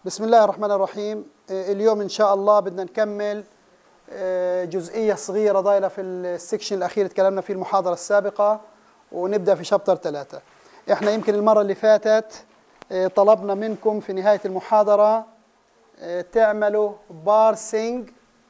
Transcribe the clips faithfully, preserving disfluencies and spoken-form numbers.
بسم الله الرحمن الرحيم. اليوم إن شاء الله بدنا نكمل جزئية صغيرة ضايلة في السكشن الأخير تكلمنا فيه المحاضرة السابقة، ونبدأ في شابتر ثلاثة. إحنا يمكن المرة اللي فاتت طلبنا منكم في نهاية المحاضرة تعملوا بارسينج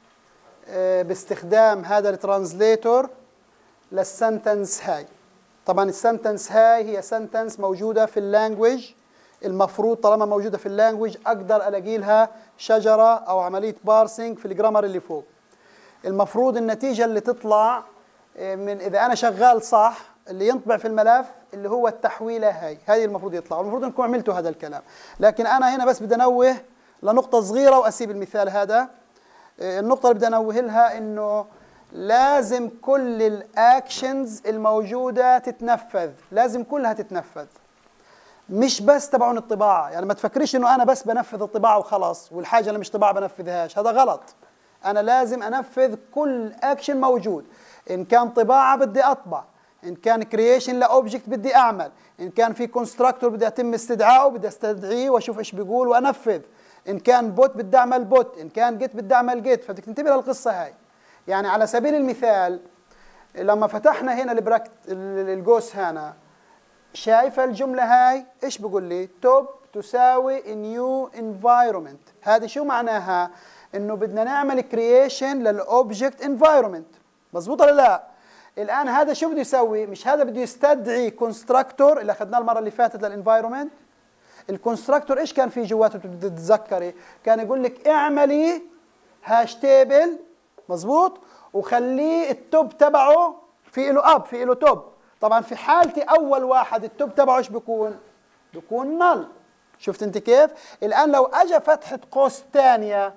باستخدام هذا الترانزليتور للسنتنس هاي. طبعا السنتنس هاي هي سنتنس موجودة في اللانجويج، المفروض طالما موجودة في اللانجويج أقدر ألاقي لها شجرة أو عملية بارسينج في الجرامر اللي فوق. المفروض النتيجة اللي تطلع من إذا أنا شغال صح اللي ينطبع في الملف اللي هو التحويلة هاي هاي المفروض يطلع، والمفروض أنكم عملتوا هذا الكلام. لكن أنا هنا بس بدي أنوه لنقطة صغيرة وأسيب المثال هذا. النقطة اللي بدي أنوه لها إنه لازم كل الأكشنز الموجودة تتنفذ، لازم كلها تتنفذ، مش بس تبعون الطباعة. يعني ما تفكريش إنه أنا بس بنفذ الطباعة وخلاص والحاجة اللي مش طباعة بنفذهاش، هذا غلط. أنا لازم أنفذ كل أكشن موجود. إن كان طباعة بدي أطبع، إن كان كرييشن لأوبجكت بدي أعمل، إن كان في كونستراكتور بدي أتم استدعائه بدي أستدعيه وأشوف إيش بيقول وأنفذ، إن كان بوت بدي أعمل بوت، إن كان جيت بدي أعمل جيت. فبدك تنتبه للقصة هاي. يعني على سبيل المثال لما فتحنا هنا البراكت القوس هنا، شايفة الجملة هاي إيش بقول لي؟ توب تساوي نيو انفايرومنت. هذه شو معناها؟ إنه بدنا نعمل كرييشن للأوبجكت انفايرومنت، مظبوط ولا لا؟ الآن هذا شو بده يسوي؟ مش هذا بده يستدعي كونستراكتور اللي أخذناه المرة اللي فاتت للانفايرومنت؟ الكونستراكتور إيش كان في جواته بدك تتذكري؟ كان يقول لك اعملي هاش تيبل، مظبوط؟ وخليه التوب تبعه في له أب في له توب. طبعا في حالتي اول واحد التوب تبعه ايش بيكون؟ بيكون نل. شفت انت كيف؟ الان لو اجى فتحه قوس ثانيه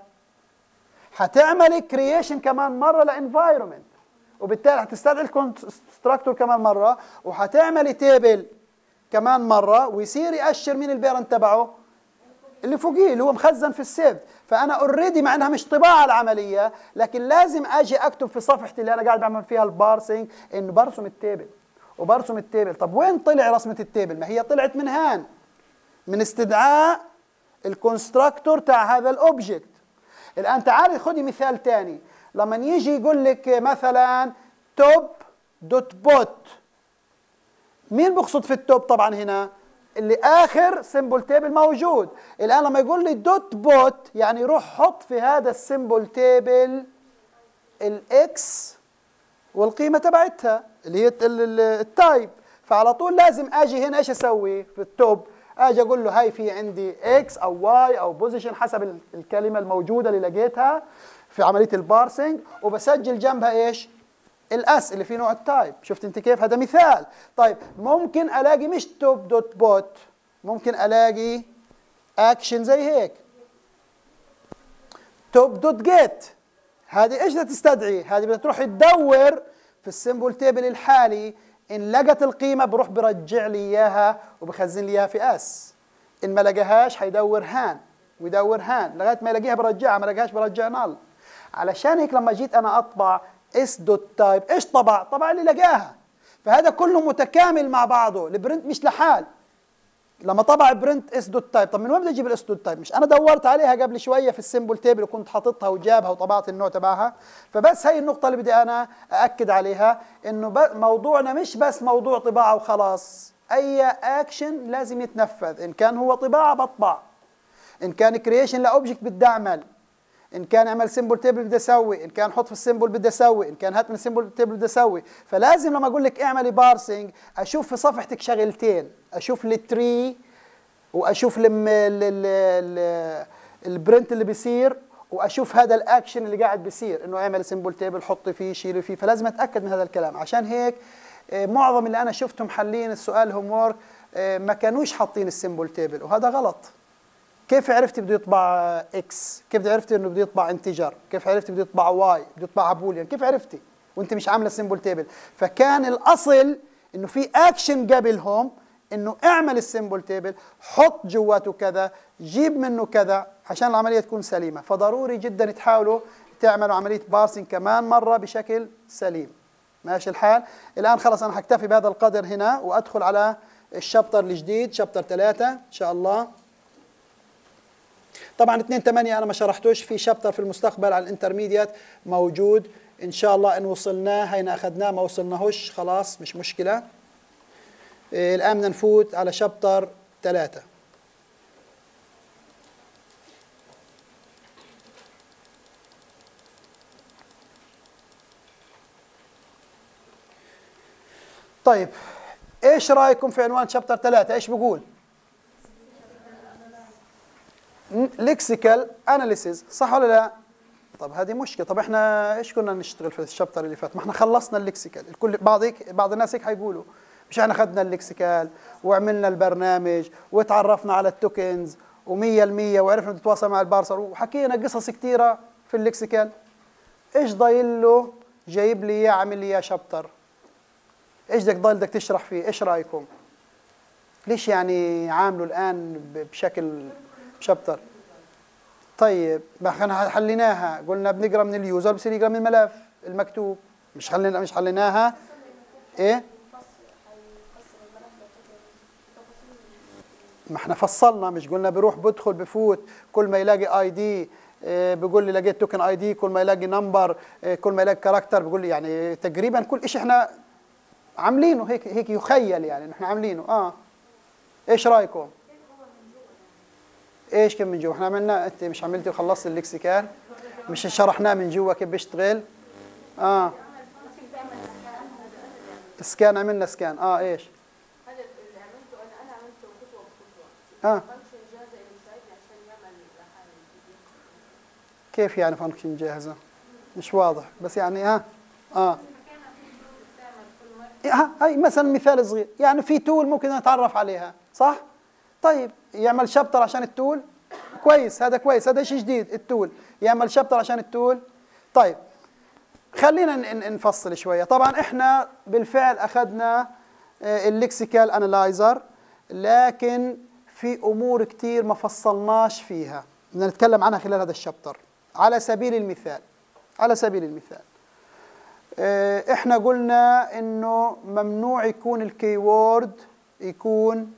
حتعملي كرييشن كمان مره لانفايرمنت، وبالتالي حتستدعي الكونستراكتور كمان مره، وحتعملي تيبل كمان مره، ويصير ياشر مين البيرنت تبعه؟ اللي فوقيه اللي هو مخزن في السيف. فانا اوريدي مع انها مش طباعه العمليه، لكن لازم اجي اكتب في صفحتي اللي انا قاعد بعمل فيها البارسينج انه برسم التيبل وبرسم التيبل. طب وين طلع رسمة التيبل؟ ما هي طلعت من هان، من استدعاء الكونستراكتور تاع هذا الاوبجكت. الان تعالي خدي مثال ثاني. لما يجي يقول لك مثلا توب دوت بوت، مين بقصد في التوب؟ طبعا هنا اللي اخر سيمبل تيبل موجود. الان لما يقول لي دوت بوت يعني روح حط في هذا السيمبل تيبل الاكس والقيمه تبعتها اللي هي التايب. فعلى طول لازم اجي هنا ايش اسوي في التوب؟ اجي اقول له هاي في عندي اكس او واي او بوزيشن حسب الكلمه الموجوده اللي لقيتها في عمليه البارسنج، وبسجل جنبها ايش؟ الاس اللي فيه نوع التايب. شفت انت كيف؟ هذا مثال. طيب ممكن الاقي مش توب دوت بوت، ممكن الاقي اكشن زي هيك توب دوت جيت. هذه ايش بدها تستدعي؟ هذه بدها تروح تدور في السيمبل تيبل الحالي، ان لقت القيمه بروح برجع لي اياها وبخزن لي اياها في اس. ان ما لقاهاش حيدور هان ويدور هان لغايه ما يلاقيها برجعها، ما لقاهاش برجع نال. علشان هيك لما جيت انا اطبع اس دوت تايب ايش طبع؟ طبع اللي لقاها. فهذا كله متكامل مع بعضه. البرنت مش لحال. لما طبع برنت اس دوت تايب، طب من وين بدي اجيب الاس دوت تايب؟ مش انا دورت عليها قبل شويه في السيمبل تيبل وكنت حاططها وجابها وطبعت النوع تبعها. فبس هي النقطه اللي بدي انا ااكد عليها، انه موضوعنا مش بس موضوع طباعه وخلاص. اي اكشن لازم يتنفذ، ان كان هو طباعه بطبع، ان كان كرييشن لاوبجكت بدي اعمل، ان كان اعمل سيمبل تيبل بدي اسوي، ان كان حط في السيمبل بدي اسوي، ان كان هات من السيمبل تيبل بدي اسوي. فلازم لما اقول لك اعملي بارسنج اشوف في صفحتك شغلتين، اشوف التري واشوف البرنت اللي بيصير، واشوف هذا الاكشن اللي قاعد بيصير، انه اعمل سيمبل تيبل حطي فيه شيلي فيه. فلازم اتاكد من هذا الكلام. عشان هيك معظم اللي انا شفتهم حالين السؤال هوم وورك ما كانوش حاطين السيمبل تيبل، وهذا غلط. كيف عرفتي بده يطبع اكس؟ كيف عرفتي انه بده يطبع انتجر؟ كيف عرفتي بده يطبع واي؟ بده يطبع بوليان؟ كيف عرفتي وانت مش عامله سيمبل تيبل؟ فكان الاصل انه في اكشن قبلهم، انه اعمل السيمبل تيبل، حط جواته كذا، جيب منه كذا عشان العمليه تكون سليمه. فضروري جدا تحاولوا تعملوا عمليه بارسنج كمان مره بشكل سليم. ماشي الحال؟ الان خلص انا حكتفي بهذا القدر هنا وادخل على الشابتر الجديد، شابتر ثلاثة ان شاء الله. طبعا اثنين ثمانية انا ما شرحتوش، في شابتر في المستقبل على الانترميديات موجود ان شاء الله، ان وصلناه هينا اخذناه، ما وصلناهوش خلاص مش مشكله. إيه الان بدنا نفوت على شابتر ثلاثة. طيب ايش رايكم في عنوان شابتر ثلاثة؟ ايش بقول؟ ليكسيكال اناليسيز، صح ولا لا؟ طب هذه مشكله. طب احنا ايش كنا نشتغل في الشابتر اللي فات؟ ما احنا خلصنا الليكسيكال. الكل بعض هيك بعض الناس هيك حيقولوا مش احنا اخذنا الليكسيكال وعملنا البرنامج وتعرفنا على التوكنز ومية المية وعرفنا نتواصل مع البارسر وحكينا قصص كثيره في الليكسيكال. ايش ضايل له جايب لي اياه عامل لي اياه شابتر؟ ايش بدك ضايل بدك تشرح فيه؟ ايش رايكم؟ ليش يعني عامله الان بشكل شابتر؟ طيب ما احنا حليناها، قلنا بنقرا من اليوزر بصير يقرا من الملف المكتوب، مش حلينا مش حليناها؟ ايه؟ ما احنا فصلنا، مش قلنا بروح بدخل بفوت كل ما يلاقي اي دي اه بيقول لي لقيت توكن اي دي، كل ما يلاقي نمبر اه كل ما يلاقي كاركتر بيقول لي، يعني تقريبا كل شيء احنا عاملينه هيك هيك يخيل يعني نحن عاملينه. اه ايش رايكم؟ ايش كيف من جوا؟ احنا عملنا، انت مش عملتي وخلصت الليكسيكال؟ مش شرحناه من جوا كيف بيشتغل؟ اه سكان، عملنا سكان. اه ايش؟ هذا اللي عملته انا انا عملته خطوه بخطوه. اه فانكشن جاهزه اللي يساعدني عشان يعمل لحاله. كيف يعني فانكشن جاهزه؟ مش واضح بس يعني ها اه ها هاي مثلا مثال صغير، يعني في تول ممكن نتعرف عليها، صح؟ طيب يعمل شابتر عشان التول، كويس، هذا كويس، هذا شيء جديد التول، يعمل شابتر عشان التول. طيب خلينا نفصل شويه. طبعا احنا بالفعل اخذنا الليكسيكال انالايزر، لكن في امور كثير ما فصلناش فيها بدنا نتكلم عنها خلال هذا الشابتر. على سبيل المثال على سبيل المثال احنا قلنا انه ممنوع يكون الكيورد يكون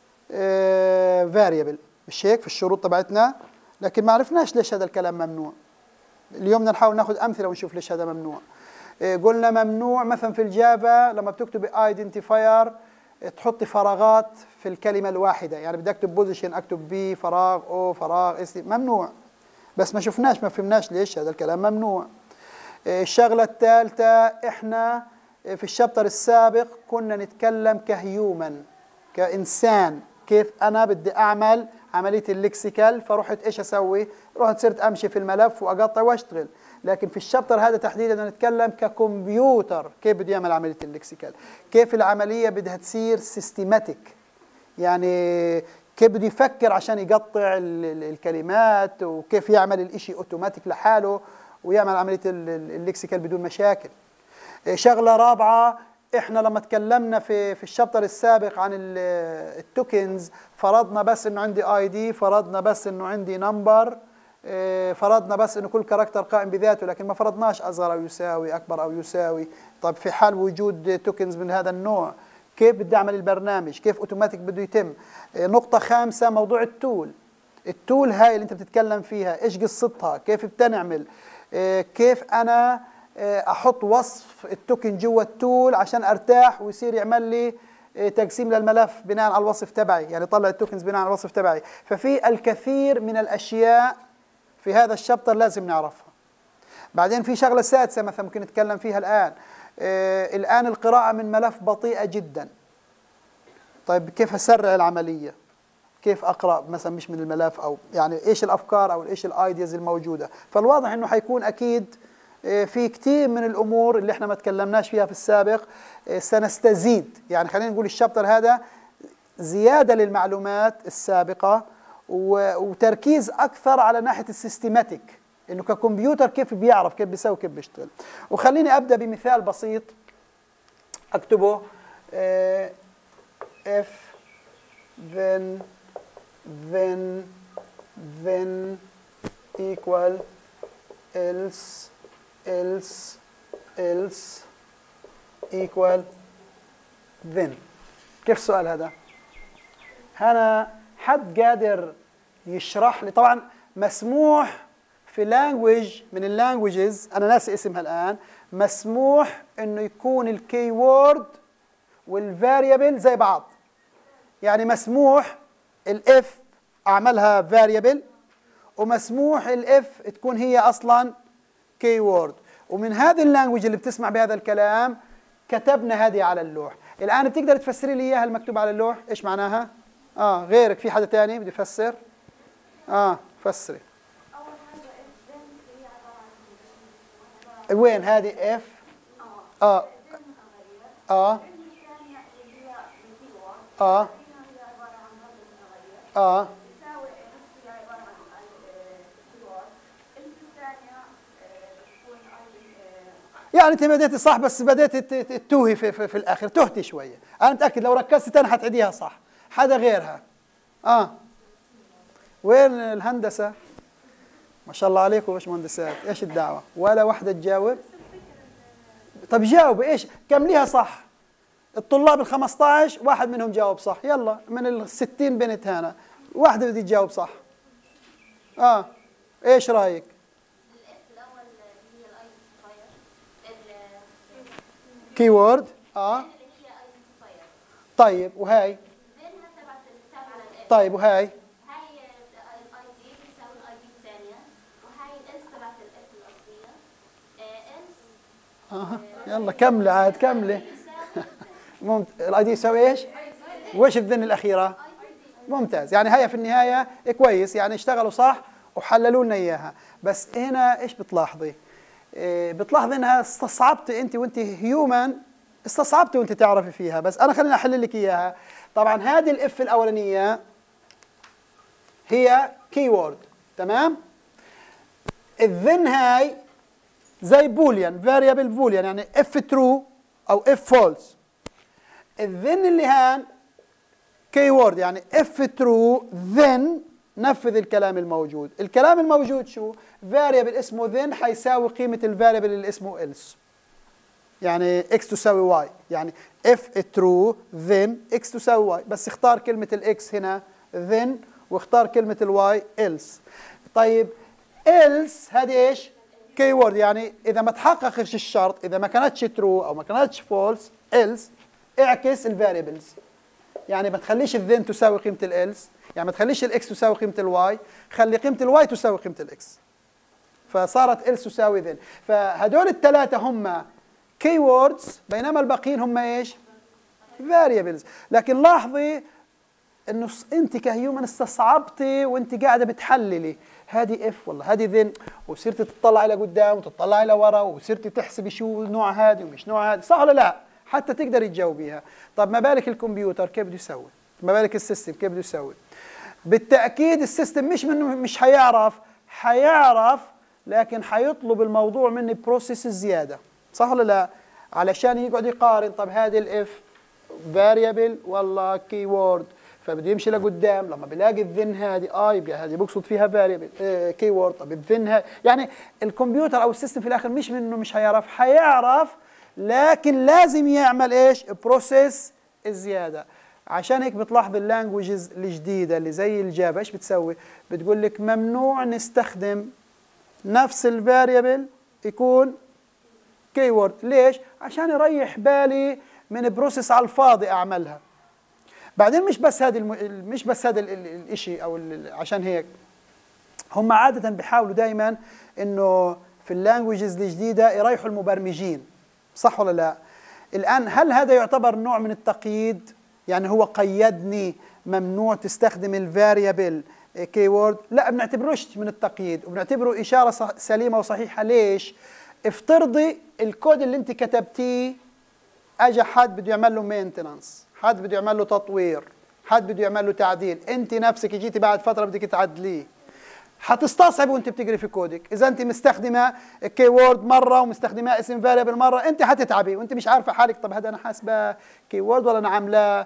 فاريبل، مش هيك في الشروط تبعتنا؟ لكن ما عرفناش ليش هذا الكلام ممنوع. اليوم بدنا نحاول ناخذ امثله ونشوف ليش هذا ممنوع. قلنا ممنوع مثلا في الجافا لما بتكتب ايدنتيفاير تحطي فراغات في الكلمه الواحده، يعني بدي اكتب بوزيشن اكتب بي فراغ او فراغ اس، ممنوع. بس ما شفناش ما فهمناش ليش هذا الكلام ممنوع. الشغله الثالثه، احنا في الشابتر السابق كنا نتكلم كهيومن، كانسان، كيف انا بدي اعمل عمليه الليكسيكال، فرحت ايش اسوي؟ رحت صرت امشي في الملف واقطع واشتغل. لكن في الشابتر هذا تحديدا بدنا نتكلم ككمبيوتر، كيف بده يعمل عمليه الليكسيكال، كيف العمليه بدها تصير سيستماتيك، يعني كيف بده يفكر عشان يقطع الكلمات، وكيف يعمل الاشي اوتوماتيك لحاله ويعمل عمليه الليكسيكال بدون مشاكل. شغله رابعه، احنا لما تكلمنا في في الشابتر السابق عن التوكنز فرضنا بس انه عندي اي دي، فرضنا بس انه عندي نمبر، فرضنا بس انه كل كاركتر قائم بذاته، لكن ما فرضناش اصغر او يساوي اكبر او يساوي. طيب في حال وجود توكنز من هذا النوع كيف بدي اعمل البرنامج؟ كيف اوتوماتيك بده يتم؟ نقطه خامسه، موضوع التول. التول هاي اللي انت بتتكلم فيها ايش قصتها؟ كيف بتنعمل؟ كيف انا احط وصف التوكن جوا التول عشان ارتاح ويصير يعمل لي تقسيم للملف بناء على الوصف تبعي، يعني طلع التوكنز بناء على الوصف تبعي. ففي الكثير من الاشياء في هذا الشابتر لازم نعرفها. بعدين في شغله سادسه مثلا ممكن نتكلم فيها الان. آه الان القراءه من ملف بطيئه جدا. طيب كيف اسرع العمليه؟ كيف اقرا مثلا مش من الملف، او يعني ايش الافكار او ايش الايدياز الموجوده؟ فالواضح انه حيكون اكيد في كثير من الامور اللي احنا ما تكلمناش فيها في السابق سنستزيد، يعني خلينا نقول الشابتر هذا زياده للمعلومات السابقه وتركيز اكثر على ناحيه السيستماتيك، انه ككمبيوتر كيف بيعرف كيف بيسوي كيف بيشتغل. وخليني ابدا بمثال بسيط اكتبه اف then then then equal else else else equal then. كيف السؤال هذا؟ أنا حد قادر يشرح لي. طبعا مسموح في لانجويج من اللانجويجز، انا ناسي اسمها الان، مسموح انه يكون الكي وورد والفاريبل زي بعض. يعني مسموح الاف اعملها فاريبل، ومسموح الاف تكون هي اصلا كي وورد. ومن هذه اللانجويج اللي بتسمع بهذا الكلام كتبنا هذه على اللوح. الان بتقدر تفسري لي اياها المكتوب على اللوح ايش معناها؟ اه غيرك في حدا ثاني بده يفسر؟ اه فسري. اول حاجه اف ذن هي عباره عن وين هذه اف؟ اه اه اه اه يعني انت بديتي صح بس بديتي تتوهي في, في, في الاخر، تهتي شويه. انا متاكد لو ركزتي تاني حتعيديها صح. حدا غيرها؟ اه وين الهندسه؟ ما شاء الله عليكم باشمهندسات، ايش الدعوه؟ ولا واحده تجاوب؟ طب جاوبي ايش؟ كمليها صح. الطلاب ال خمسة عشر واحد منهم جاوب صح، يلا من ال ستين بنت هنا واحده بدي تجاوب صح. اه ايش رايك؟ كي وورد اه طيب وهاي؟ طيب وهاي؟ هاي الاي دي بيساوي الاي دي الثانيه، وهاي الانس تبعت الاف الاصليه. انس اها يلا كملي عاد كملي. ممتاز. الاي دي يساوي ايش؟ وايش الذن الاخيره؟ ممتاز. يعني هي في النهايه كويس، يعني اشتغلوا صح وحللوا لنا اياها. بس هنا ايش بتلاحظي؟ إيه بتلاحظي انها استصعبتي انت وانت هيومن، استصعبتي وانت تعرفي فيها. بس انا خليني احلل لك اياها. طبعا هذه الاف الاولانيه هي كي وورد، تمام؟ الذن هاي زي بوليان، فاريبل بوليان، يعني اف ترو او اف فولس. الذن اللي هان كي وورد، يعني اف ترو ذن نفذ الكلام الموجود. الكلام الموجود شو؟ فاريبل اسمه ذن حيساوي قيمه الفاريبل اللي اسمه else. يعني اكس تساوي واي، يعني اف ترو ذن اكس تساوي واي، بس اختار كلمه الاكس هنا ذن واختار كلمه الواي else. طيب else هذه ايش؟ كي وورد، يعني اذا ما تحققش الشرط، اذا ما كانتش ترو او ما كانتش فولس else اعكس الفاريبلز. يعني ما تخليش الذن تساوي قيمه الالس، يعني ما تخليش الاكس تساوي قيمه الواي، خلي قيمه الواي تساوي قيمه الاكس. فصارت الس تساوي ذن. فهدول الثلاثه هم كي ووردز، بينما الباقيين هم ايش؟ فاريبلز. لكن لاحظي انه انت كهيومن استصعبتي وانت قاعده بتحللي هذه اف والله هذه ذن، وصرتي تطلعي لقدام وتطلعي لورا وصرتي تحسبي شو نوع هذه ومش نوع هذه، صح ولا لا؟ حتى تقدري تجاوبيها. طب ما بالك الكمبيوتر كيف بده يسوي؟ ما بالك السيستم كيف بده يسوي؟ بالتاكيد السيستم مش منه مش حيعرف، حيعرف لكن حيطلب الموضوع مني بروسيس زياده، صح ولا لا؟ علشان يقعد يقارن، طب هذه الاف فاريبل والله كي وورد، فبده يمشي لقدام. لما بلاقي الذن هذه اه يبقى هذه بقصد فيها فاريبل اه كي وورد. طب الذن هذه، يعني الكمبيوتر او السيستم في الاخر مش منه مش حيعرف، حيعرف لكن لازم يعمل ايش؟ بروسيس الزياده. عشان هيك بتلاحظ اللانجويجز الجديده اللي زي الجافا ايش بتسوي؟ بتقول لك ممنوع نستخدم نفس الفاريبل يكون كي وورد. ليش؟ عشان يريح بالي من بروسيس على الفاضي اعملها. بعدين مش بس هذا الم... مش بس هذا الشيء او ال... عشان هيك هم عاده بيحاولوا دائما انه في اللانجويجز الجديده يريحوا المبرمجين، صح ولا لا؟ الان هل هذا يعتبر نوع من التقييد؟ يعني هو قيدني ممنوع تستخدم الفاريبل كي وورد؟ لا، بنعتبروش من التقييد وبنعتبره اشاره سليمه وصحيحه. ليش؟ افترضي الكود اللي انت كتبتيه اجى حد بده يعمل له مينتنانس، حد بده يعمل له تطوير، حد بده يعمل له تعديل، انت نفسك جيتي بعد فتره بدك تعدليه، حتستصعب وانت بتقري في كودك. اذا انت مستخدمه كي وورد مره ومستخدمه اسم فاريبل مره، انت حتتعبي وانت مش عارفه حالك، طب هذا انا حاسبه كي وورد ولا انا عاملاه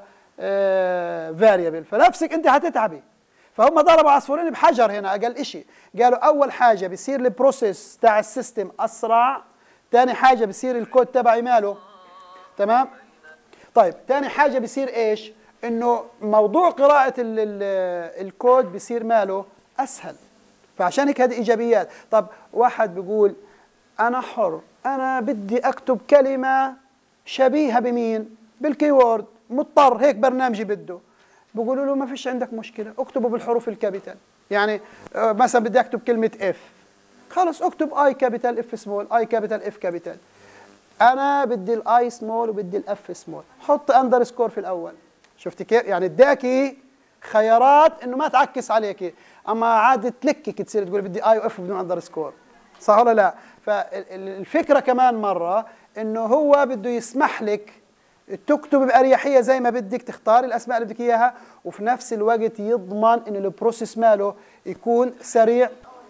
فاريبل، فنفسك انت حتتعبي. فهم ضربوا عصفورين بحجر هنا. اقل شيء قالوا اول حاجه بصير البروسيس تاع السيستم اسرع، ثاني حاجه بصير الكود تبعي ماله تمام. طيب ثاني حاجه بصير ايش؟ انه موضوع قراءه ال ال الكود بيصير ماله اسهل. فعشان هيك هذه ايجابيات. طب واحد بيقول انا حر، انا بدي اكتب كلمه شبيهه بمين؟ بالكيورد، مضطر هيك برنامجي بده. بيقولوا له ما فيش عندك مشكله، اكتبه بالحروف الكابيتال. يعني مثلا بدي اكتب كلمه اف، خلص اكتب اي كابيتال اف سمول، اي كابيتال اف كابيتال. انا بدي الاي سمول وبدي الاف سمول، حط اندرسكور في الاول. شفتي كيف؟ يعني اداكي خيارات انه ما تعكس عليكي، اما عاد تلكك تصير تقول بدي اي واف بدون اندرسكور، صح ولا لا؟ فالفكره كمان مره انه هو بده يسمح لك تكتب باريحيه زي ما بدك، تختار الاسماء اللي بدك اياها، وفي نفس الوقت يضمن انه البروسيس ماله يكون سريع.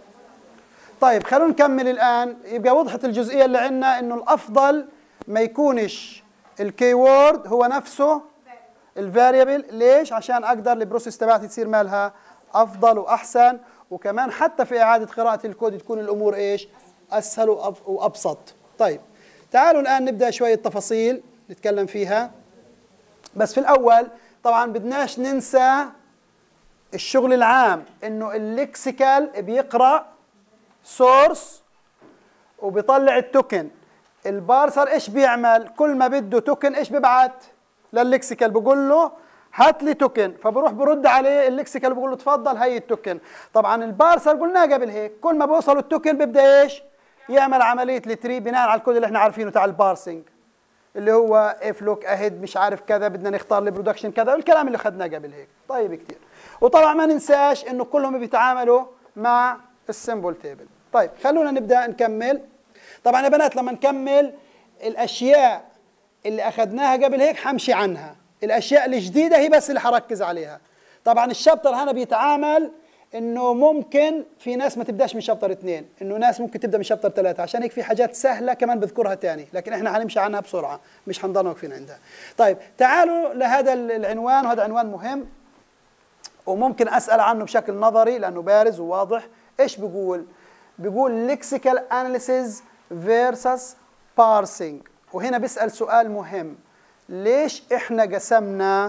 طيب خلونا نكمل الان. يبقى وضحت الجزئيه اللي عندنا انه الافضل ما يكونش الكيورد هو نفسه الفاريبل. ليش؟ عشان اقدر البروسيس تبعتي تصير مالها افضل واحسن، وكمان حتى في اعاده قراءه الكود تكون الامور ايش؟ اسهل وابسط. طيب تعالوا الان نبدا شويه تفاصيل نتكلم فيها. بس في الاول طبعا بدناش ننسى الشغل العام، انه الليكسيكال بيقرا سورس وبيطلع التوكن. البارسر ايش بيعمل؟ كل ما بده توكن ايش بيبعت للليكسيكال؟ بقول له هات لي توكن، فبروح برد عليه الليكسيكال بقول له تفضل هي التوكن. طبعا البارسر قلناه قبل هيك كل ما بوصل التوكن بيبدا ايش؟ يعمل عمليه التري بناء على الكود اللي احنا عارفينه تاع البارسنج، اللي هو اف لوك اهيد مش عارف كذا، بدنا نختار البرودكشن كذا، والكلام اللي اخذناه قبل هيك. طيب كثير. وطبعا ما ننساش انه كلهم بيتعاملوا مع السيمبل تيبل. طيب خلونا نبدا نكمل. طبعا يا بنات لما نكمل الاشياء اللي اخذناها قبل هيك حمشي عنها، الاشياء الجديده هي بس اللي حركز عليها. طبعا الشابتر هنا بيتعامل انه ممكن في ناس ما تبداش من شابتر اثنين، انه ناس ممكن تبدا من شابتر ثلاثه، عشان هيك في حاجات سهله كمان بذكرها ثاني، لكن احنا حنمشي عنها بسرعه مش حنضلنا واقفين عندها. طيب تعالوا لهذا العنوان، وهذا عنوان مهم وممكن اسال عنه بشكل نظري لانه بارز وواضح. ايش بيقول؟ بيقول lexical analysis versus parsing. وهنا بيسال سؤال مهم، ليش احنا قسمنا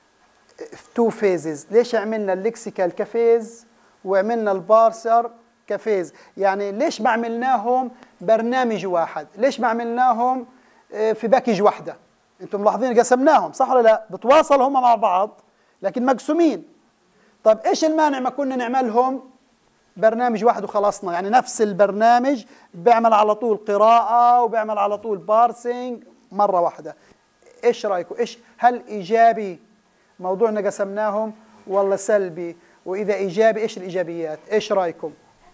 تو فيزز؟ ليش عملنا الليكسيكال كفيز وعملنا البارسر كفيز؟ يعني ليش ما عملناهم برنامج واحد؟ ليش ما عملناهم في باكج واحده؟ انتم ملاحظين قسمناهم صح ولا لا؟ بتواصل هم مع بعض لكن مقسومين. طب ايش المانع ما كنا نعملهم برنامج واحد وخلصنا؟ يعني نفس البرنامج بيعمل على طول قراءه وبيعمل على طول بارسنج مره واحده. ايش رايكم؟ ايش هل ايجابي موضوع ان قسمناهم ولا سلبي؟ واذا ايجابي ايش الايجابيات؟ ايش رايكم؟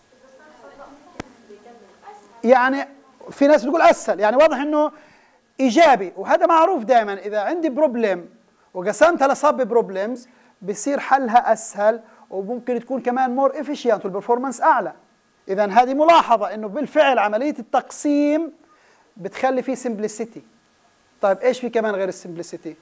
يعني في ناس بتقول اسهل، يعني واضح انه ايجابي، وهذا معروف دائما اذا عندي بروبلم وقسمتها لسب بروبلمز بصير حلها اسهل، وممكن تكون كمان مور افيشينت والبرفورمانس اعلى. اذا هذه ملاحظه انه بالفعل عمليه التقسيم بتخلي فيه سمبلسيتي. طيب ايش في كمان غير السمبلسيتي؟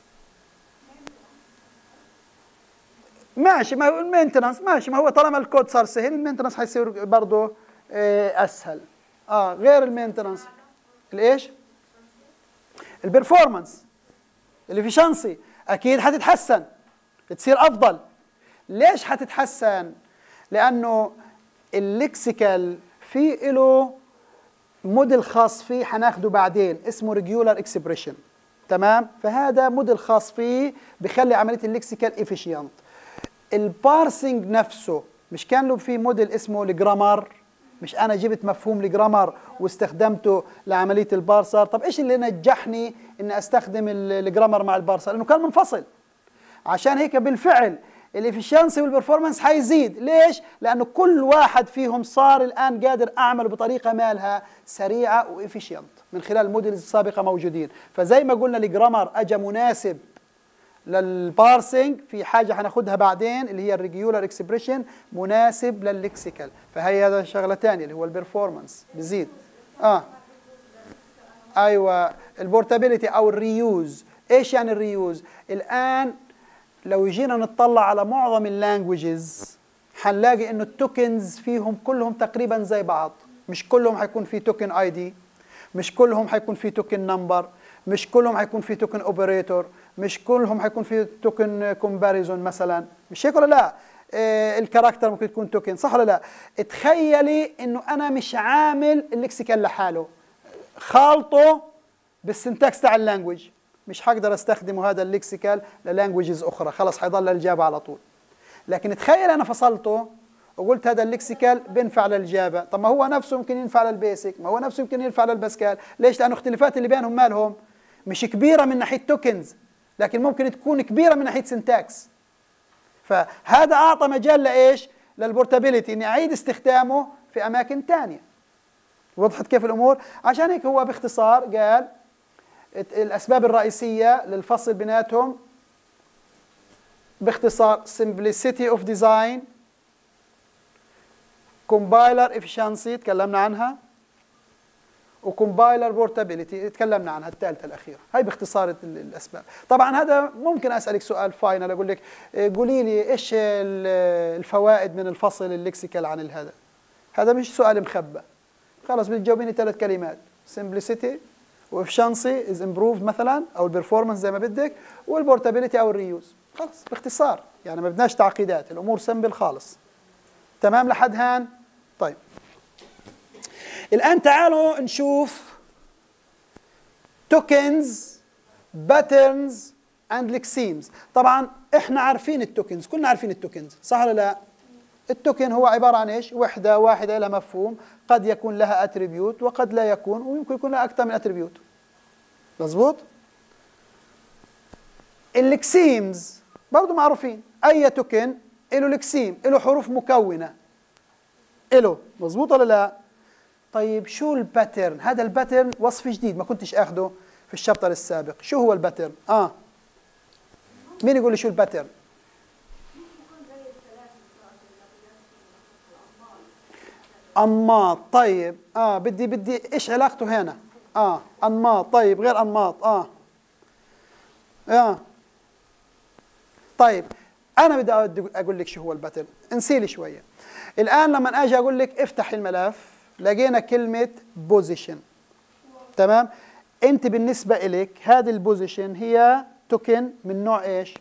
ماشي، ما هو المينتنس ماشي، ما هو طالما الكود صار سهل المينتنس حيصير برضه اسهل. اه غير المينتنس الايش؟ البرفورمانس، الافشنسي اكيد حتتحسن، تصير افضل. ليش حتتحسن؟ لانه الليكسيكال في له موديل خاص فيه حناخده بعدين اسمه ريجولار اكسبريشن، تمام؟ فهذا موديل خاص فيه بخلي عمليه الليكسيكال افيشينت. البارسنج نفسه مش كان له في موديل اسمه الجرامر؟ مش انا جبت مفهوم الجرامر واستخدمته لعمليه البارسر؟ طب ايش اللي نجحني ان استخدم الجرامر مع البارسر؟ انه كان منفصل. عشان هيك بالفعل الافشنسي والبرفورمانس حيزيد. ليش؟ لانه كل واحد فيهم صار الان قادر اعمله بطريقه مالها سريعه وافيشنت من خلال الموديلز السابقه موجودين. فزي ما قلنا الجرامر اجى مناسب للبارسنج، في حاجه حناخدها بعدين اللي هي الريجولار اكسبريشن مناسب للليكسيكال، فهي هذا شغله ثانيه اللي هو البرفورمانس بزيد. اه ايوه البورتابيلتي او الريوز. ايش يعني الريوز؟ الان لو جينا نطلع على معظم اللانجويجز حنلاقي انه التوكنز فيهم كلهم تقريبا زي بعض. مش كلهم حيكون في توكن اي دي، مش كلهم حيكون في توكن نمبر، مش كلهم حيكون في توكن اوبريتور، مش كلهم حيكون في توكن كومباريزون مثلا، مش هيك ولا لا؟ إيه الكاركتر ممكن تكون توكن، صح ولا لا؟ تخيلي انه انا مش عامل اللكسيكال لحاله، خالطه بالسنتكس تاع اللانجوج، مش حقدر استخدمه هذا اللكسيكال للانجوجز اخرى، خلص حيضل الجافا على طول. لكن تخيل انا فصلته وقلت هذا اللكسيكال بينفع للجافا، طب ما هو نفسه يمكن ينفع للبيسك، ما هو نفسه يمكن ينفع للباسكال، ليش؟ لانه اختلافات اللي بينهم مالهم مش كبيره من ناحيه توكنز، لكن ممكن تكون كبيره من ناحيه سنتاكس. فهذا اعطى مجال لايش؟ للبورتابيلتي، اني اعيد استخدامه في اماكن ثانيه. وضحت كيف الامور؟ عشان هيك هو باختصار قال الاسباب الرئيسيه للفصل بيناتهم باختصار simplicity of design، compiler efficiency تكلمنا عنها، وكومبايلر بورتابيلتي تكلمنا عنها الثالثه الاخيره. هاي باختصار الاسباب. طبعا هذا ممكن اسالك سؤال فاينل، اقول لك قولي لي ايش الفوائد من الفصل اللكسيكال عن هذا؟ هذا مش سؤال مخبى، خلص بتجاوبيني ثلاث كلمات: simplicity وefficiency is improved مثلا، او البرفورمانس زي ما بدك، والبورتابيلتي او الريوز. خلص باختصار، يعني ما بدناش تعقيدات، الامور سمبل خالص. تمام لحد هان؟ طيب الآن تعالوا نشوف tokens, patterns and lexemes. طبعا احنا عارفين التوكنز، كلنا عارفين التوكنز، صح ولا لا؟ التوكن هو عبارة عن ايش؟ وحدة واحدة لها مفهوم، قد يكون لها اتريبيوت وقد لا يكون، ويمكن يكون لها أكثر من اتريبيوت. مظبوط؟ اللكسيمز برضه معروفين، أي توكن له لكسيم، له حروف مكونة. له، مظبوط ولا لا؟ طيب شو الباترن؟ هذا الباترن وصف جديد ما كنتش اخده في الشابتر السابق. شو هو الباترن؟ اه مين يقول لي شو الباترن؟ انماط. طيب اه بدي بدي ايش علاقته هنا؟ اه انماط. طيب غير انماط. اه اه طيب انا بدي اقول لك شو هو الباترن. انسي شويه. الان لما اجي اقول لك افتح الملف، لقينا كلمة بوزيشن. تمام؟ انت بالنسبة إلك هذه البوزيشن هي توكن من نوع ايش؟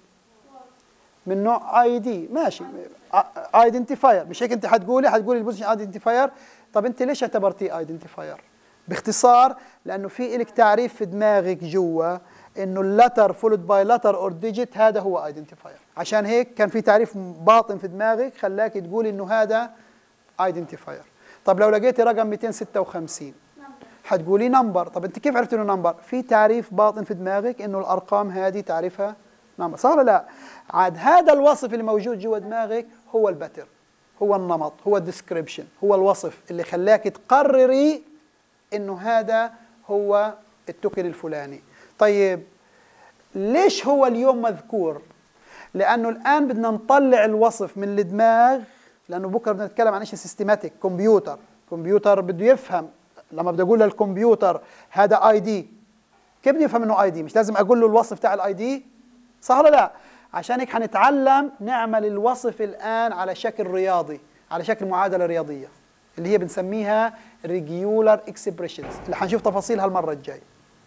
من نوع اي دي، ماشي، ايدنتيفاير، مش هيك انت حتقولي؟ حتقولي البوزيشن ايدنتيفاير. طب انت ليش اعتبرتيه ايدنتيفاير؟ باختصار لانه في لك تعريف في دماغك جوا انه اللتر فولود باي لتر اور ديجيت هذا هو ايدنتيفاير، عشان هيك كان في تعريف باطن في دماغك خلاك تقولي انه هذا ايدنتيفاير. طب لو لقيتي رقم مئتين وستة وخمسين حتقولي نمبر. طب انت كيف عرفت انه نمبر؟ في تعريف باطن في دماغك انه الارقام هذه تعرفها نمبر، صح ولا لا؟ عاد هذا الوصف اللي موجود جوا دماغك هو الباترن، هو النمط، هو الديسكريبشن، هو الوصف اللي خلاك تقرري انه هذا هو التوكن الفلاني. طيب ليش هو اليوم مذكور؟ لانه الان بدنا نطلع الوصف من الدماغ، لانه بكره بدنا نتكلم عن شيء سيستماتيك. كمبيوتر كمبيوتر بده يفهم. لما بدي اقول للكمبيوتر هذا اي دي، كيف بده يفهم انه اي دي؟ مش لازم اقول له الوصف تاع الاي دي، صح ولا لا؟ عشان هيك حنتعلم نعمل الوصف الان على شكل رياضي، على شكل معادله رياضيه اللي هي بنسميها ريجيولار اكسبريشنز، اللي حنشوف تفاصيلها المره الجايه.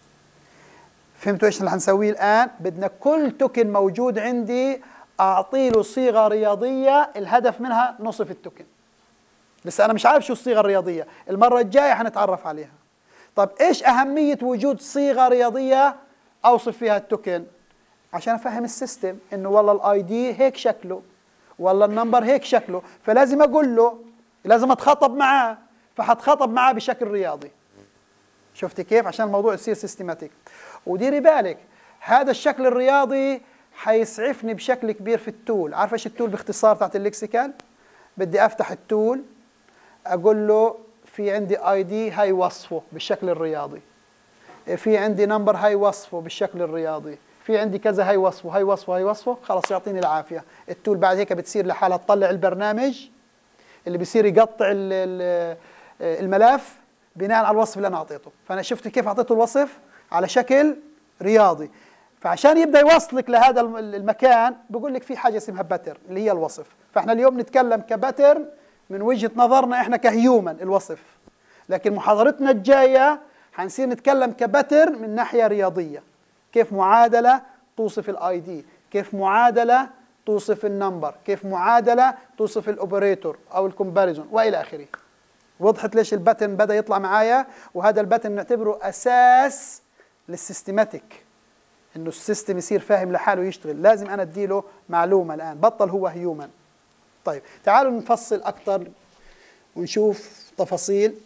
فهمتوا ايش اللي حنسويه الان؟ بدنا كل توكن موجود عندي اعطي له صيغه رياضيه الهدف منها نصف التوكن. لسه انا مش عارف شو الصيغه الرياضيه، المره الجايه حنتعرف عليها. طب ايش اهميه وجود صيغه رياضيه اوصف فيها التوكن؟ عشان افهم السيستم انه والله الاي دي هيك شكله، والله النمبر هيك شكله، فلازم اقول له، لازم اتخاطب معاه، فحتخاطب معاه بشكل رياضي. شفتي كيف؟ عشان الموضوع يصير سيستماتيك. وديري بالك هذا الشكل الرياضي حيسعفني بشكل كبير في التول. عارفه ايش التول باختصار تاعت اللكسيكال؟ بدي افتح التول اقول له في عندي اي دي هاي وصفه بالشكل الرياضي، في عندي نمبر هاي وصفه بالشكل الرياضي، في عندي كذا هاي وصفه هاي وصفه هاي وصفه، خلص يعطيني العافيه. التول بعد هيك بتصير لحالها تطلع البرنامج اللي بيصير يقطع الملف بناء على الوصف اللي انا اعطيته. فانا شفت كيف اعطيته الوصف على شكل رياضي، فعشان يبدا يوصلك لهذا المكان بقول لك في حاجه اسمها باترن اللي هي الوصف. فاحنا اليوم نتكلم كباترن من وجهه نظرنا احنا كهيومن الوصف، لكن محاضرتنا الجايه حنصير نتكلم كبتر من ناحيه رياضيه، كيف معادله توصف الاي دي، كيف معادله توصف النمبر، كيف معادله توصف الاوبريتور او الكومباريزون والى اخره. وضحت ليش الباترن بدا يطلع معايا؟ وهذا الباترن نعتبره اساس للسيستماتيك، انه السيستم يصير فاهم لحاله يشتغل، لازم انا اديله معلومه الان، بطل هو هيومن. طيب تعالوا نفصل اكثر ونشوف تفاصيل.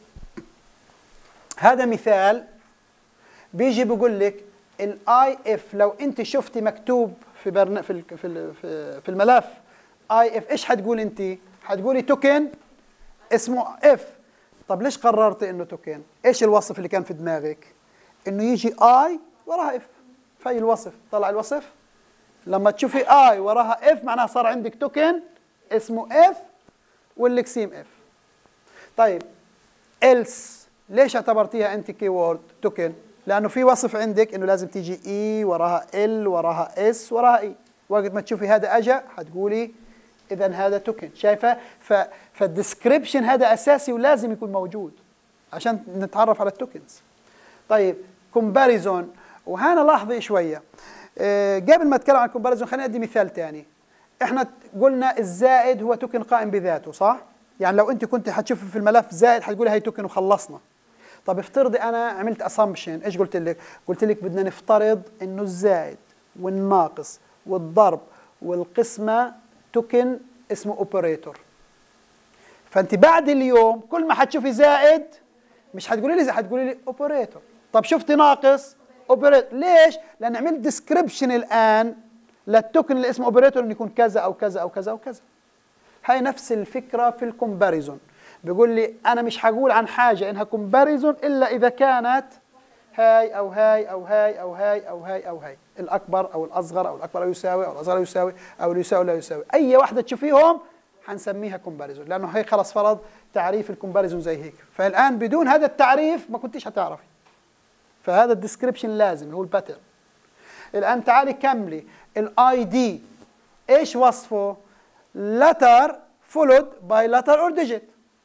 هذا مثال بيجي بيقول لك الاي اف، لو انت شفتي مكتوب في برن... في ال... في ال... في الملف اي اف، ايش حتقول انت؟ حتقولي توكن اسمه اف. طب ليش قررتي انه توكن؟ ايش الوصف اللي كان في دماغك؟ انه يجي اي وراها اف. في الوصف طلع الوصف لما تشوفي اي وراها اف معناها صار عندك توكن اسمه اف واللكسيم اف. طيب إلس ليش اعتبرتيها انت كي وورد توكن؟ لانه في وصف عندك انه لازم تيجي اي وراها ال وراها اس وراها اي. وقت ما تشوفي هذا اجا حتقولي اذا هذا توكن. شايفه؟ فالديسكريبشن هذا اساسي ولازم يكون موجود عشان نتعرف على التوكنز. طيب كومباريزون، وهنا لاحظي شويه أه قبل ما اتكلم عن كومباريزون خليني ادي مثال ثاني. احنا قلنا الزائد هو توكن قائم بذاته، صح؟ يعني لو انت كنت حتشوفي في الملف زائد حتقولي هي توكن وخلصنا. طب افترضي انا عملت اسامبشن، ايش قلت لك؟ قلت لك بدنا نفترض انه الزائد والناقص والضرب والقسمه توكن اسمه اوبريتور. فانت بعد اليوم كل ما حتشوفي زائد مش حتقولي لي زائد، حتقولي لي اوبريتور. طب شفتي ناقص اوبريتور. ليش؟ لان عملت ديسكريبشن الان للتوكن اللي اسمه اوبريتور انه يكون كذا او كذا او كذا او كذا. هاي نفس الفكره في الكومباريزون. بيقول لي انا مش هقول عن حاجه انها كومباريزون الا اذا كانت هاي او هاي او هاي او هاي او هاي او هاي، الاكبر او الاصغر او الاكبر او يساوي او الاصغر يساوي او اللي يساوي لا يساوي، اي واحده تشوفيهم حنسميها كومباريزون، لانه هي خلص فرض تعريف الكومباريزون زي هيك. فالان بدون هذا التعريف ما كنتيش هتعرفي. فهذا الديسكريبشن لازم اللي هو الباترن. الان تعالي كملي الاي دي، ايش وصفه؟ letter followed by letter or digit.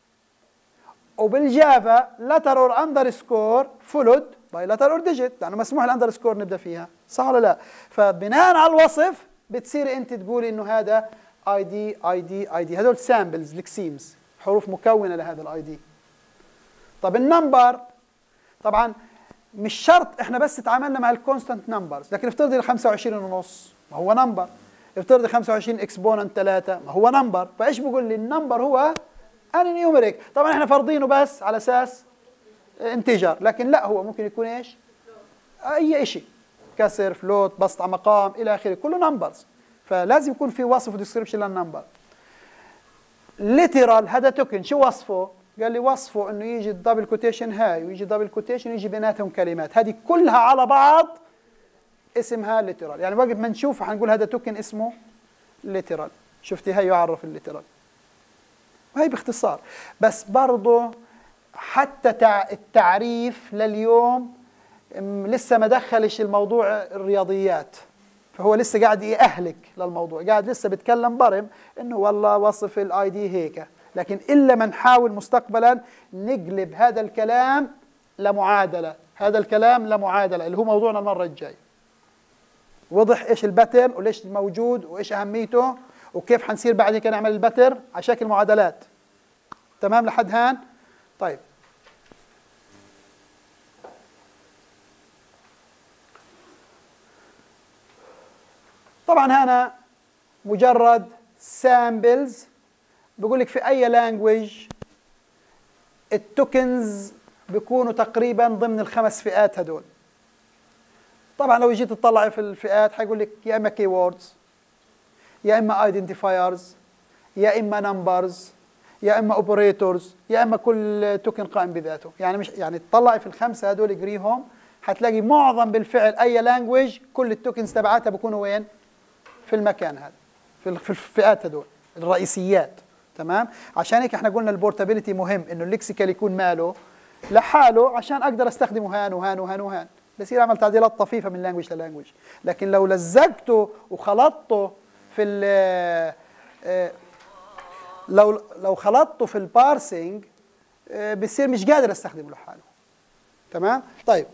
وبالجافا letter or underscore followed by letter or digit، لانه مسموح الاندرسكور نبدا فيها، صح ولا لا؟ فبناء على الوصف بتصيري انت تقولي انه هذا اي دي اي دي اي دي، هذول سامبلز لكسيمز، حروف مكونه لهذا الاي دي. طب النمبر طبعا مش شرط احنا بس تعاملنا مع الكونستانت نمبرز، لكن افترضي ال خمسة وعشرين ونص ما هو نمبر، افترضي خمسة وعشرين اكسبوننت ثلاثة ما هو نمبر. فايش بقول لي؟ النمبر هو ان نيوميريك. طبعا احنا فرضينه بس على اساس انتجر، لكن لا هو ممكن يكون ايش؟ اي شيء، كسر، فلوت، بسط على مقام الى اخره، كله نمبرز. فلازم يكون في وصف وديسكربشن للنمبر. ليترال هذا توكن، شو وصفه؟ قال لي وصفه انه يجي الدبل كوتيشن هاي ويجي دبل كوتيشن ويجي بيناتهم كلمات، هذه كلها على بعض اسمها ليترال. يعني وقت ما نشوف حنقول هذا توكن اسمه ليترال. شفتي هي يعرف الليترال، وهي باختصار. بس برضه حتى التعريف لليوم لسه ما دخلش الموضوع الرياضيات، فهو لسه قاعد يأهلك للموضوع، قاعد لسه بيتكلم برم انه والله وصف الاي دي هيك. لكن الا ما نحاول مستقبلا نقلب هذا الكلام لمعادله، هذا الكلام لمعادله اللي هو موضوعنا المره الجايه. وضح ايش الباترن وليش موجود وايش اهميته وكيف حنصير بعد كده نعمل الباترن على شكل معادلات. تمام لحد هان؟ طيب طبعا هنا مجرد سامبلز، بقول لك في اي لانجويج التوكنز بيكونوا تقريبا ضمن الخمس فئات هدول. طبعا لو جيت تطلعي في الفئات حيقول لك يا اما كي ووردز، يا اما ايدنتيفايرز، يا اما نمبرز، يا اما اوبريتورز، يا اما كل توكن قائم بذاته. يعني مش يعني تطلعي في الخمسه هدول اقريهم حتلاقي معظم بالفعل اي لانجويج كل التوكنز تبعاتها بيكونوا وين؟ في المكان هذا، في الفئات هدول الرئيسيات. تمام؟ عشان هيك احنا قلنا البورتابيلتي مهم، انه اللكسيكال يكون ماله لحاله عشان اقدر استخدمه هان وهان وهان وهان، بصير اعمل تعديلات طفيفه من لانجويج للانجويج. لكن لو لزقته وخلطته في ال لو لو خلطته في البارسينج بصير مش قادر استخدمه لحاله. تمام؟ طيب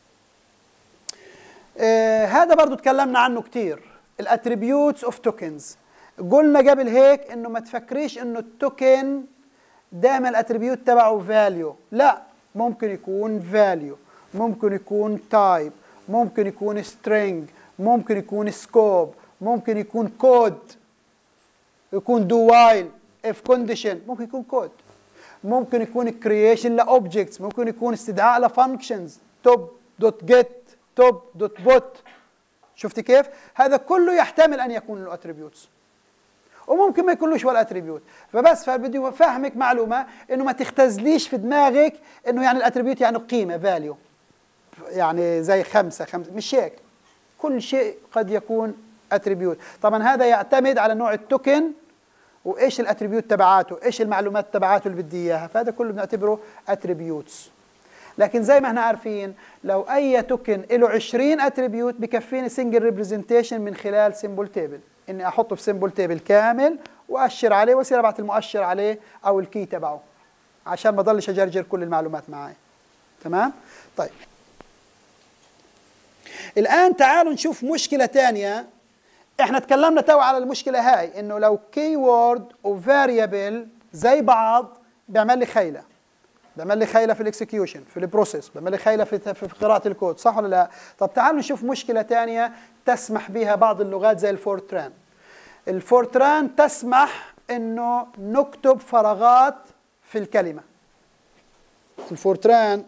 آه هذا برضو تكلمنا عنه كتير، الاتريبيوتس اوف توكنز. قلنا قبل هيك انه ما تفكريش انه التوكن دائما الاتريبيوت تبعه فاليو، لا، ممكن يكون فاليو، ممكن يكون تايب، ممكن يكون string، ممكن يكون سكوب، ممكن يكون كود، يكون do while if condition، ممكن يكون كود، ممكن يكون creation لأوبجكتس، ممكن يكون استدعاء لفانكشنز top dot get top dot put. شفتي كيف؟ هذا كله يحتمل ان يكون له اتريبيوتس، وممكن ما يكونلوش ولا اتريبيوت. فبس فبدي افهمك معلومه انه ما تختزليش في دماغك انه يعني الاتريبيوت يعني قيمه فاليو، يعني زي خمسه خمسه، مش هيك. كل شيء قد يكون اتريبيوت. طبعا هذا يعتمد على نوع التوكن وايش الاتريبيوت تبعاته، ايش المعلومات تبعاته اللي بدي اياها، فهذا كله بنعتبره اتريبيوتس. لكن زي ما احنا عارفين لو اي توكن له عشرين اتريبيوت بكفيني سنجل ريبريزنتيشن من خلال سيمبل تيبل، اني احطه في سيمبل تيبل كامل واشر عليه واصير ابعث المؤشر عليه او الكي تبعه عشان ما اضلش اجرجر كل المعلومات معي. تمام؟ طيب الان تعالوا نشوف مشكله ثانيه. احنا تكلمنا تو على المشكله هاي، انه لو كي وورد وفاريبل زي بعض بيعمل لي خيله، بيعمل لي خيله في الاكسكيوشن، في البروسيس، بيعمل لي خيله في في قراءه الكود، صح ولا لا؟ طب تعالوا نشوف مشكله ثانيه تسمح بها بعض اللغات زي الفورتران. الفورتران تسمح انه نكتب فراغات في الكلمه. الفورتران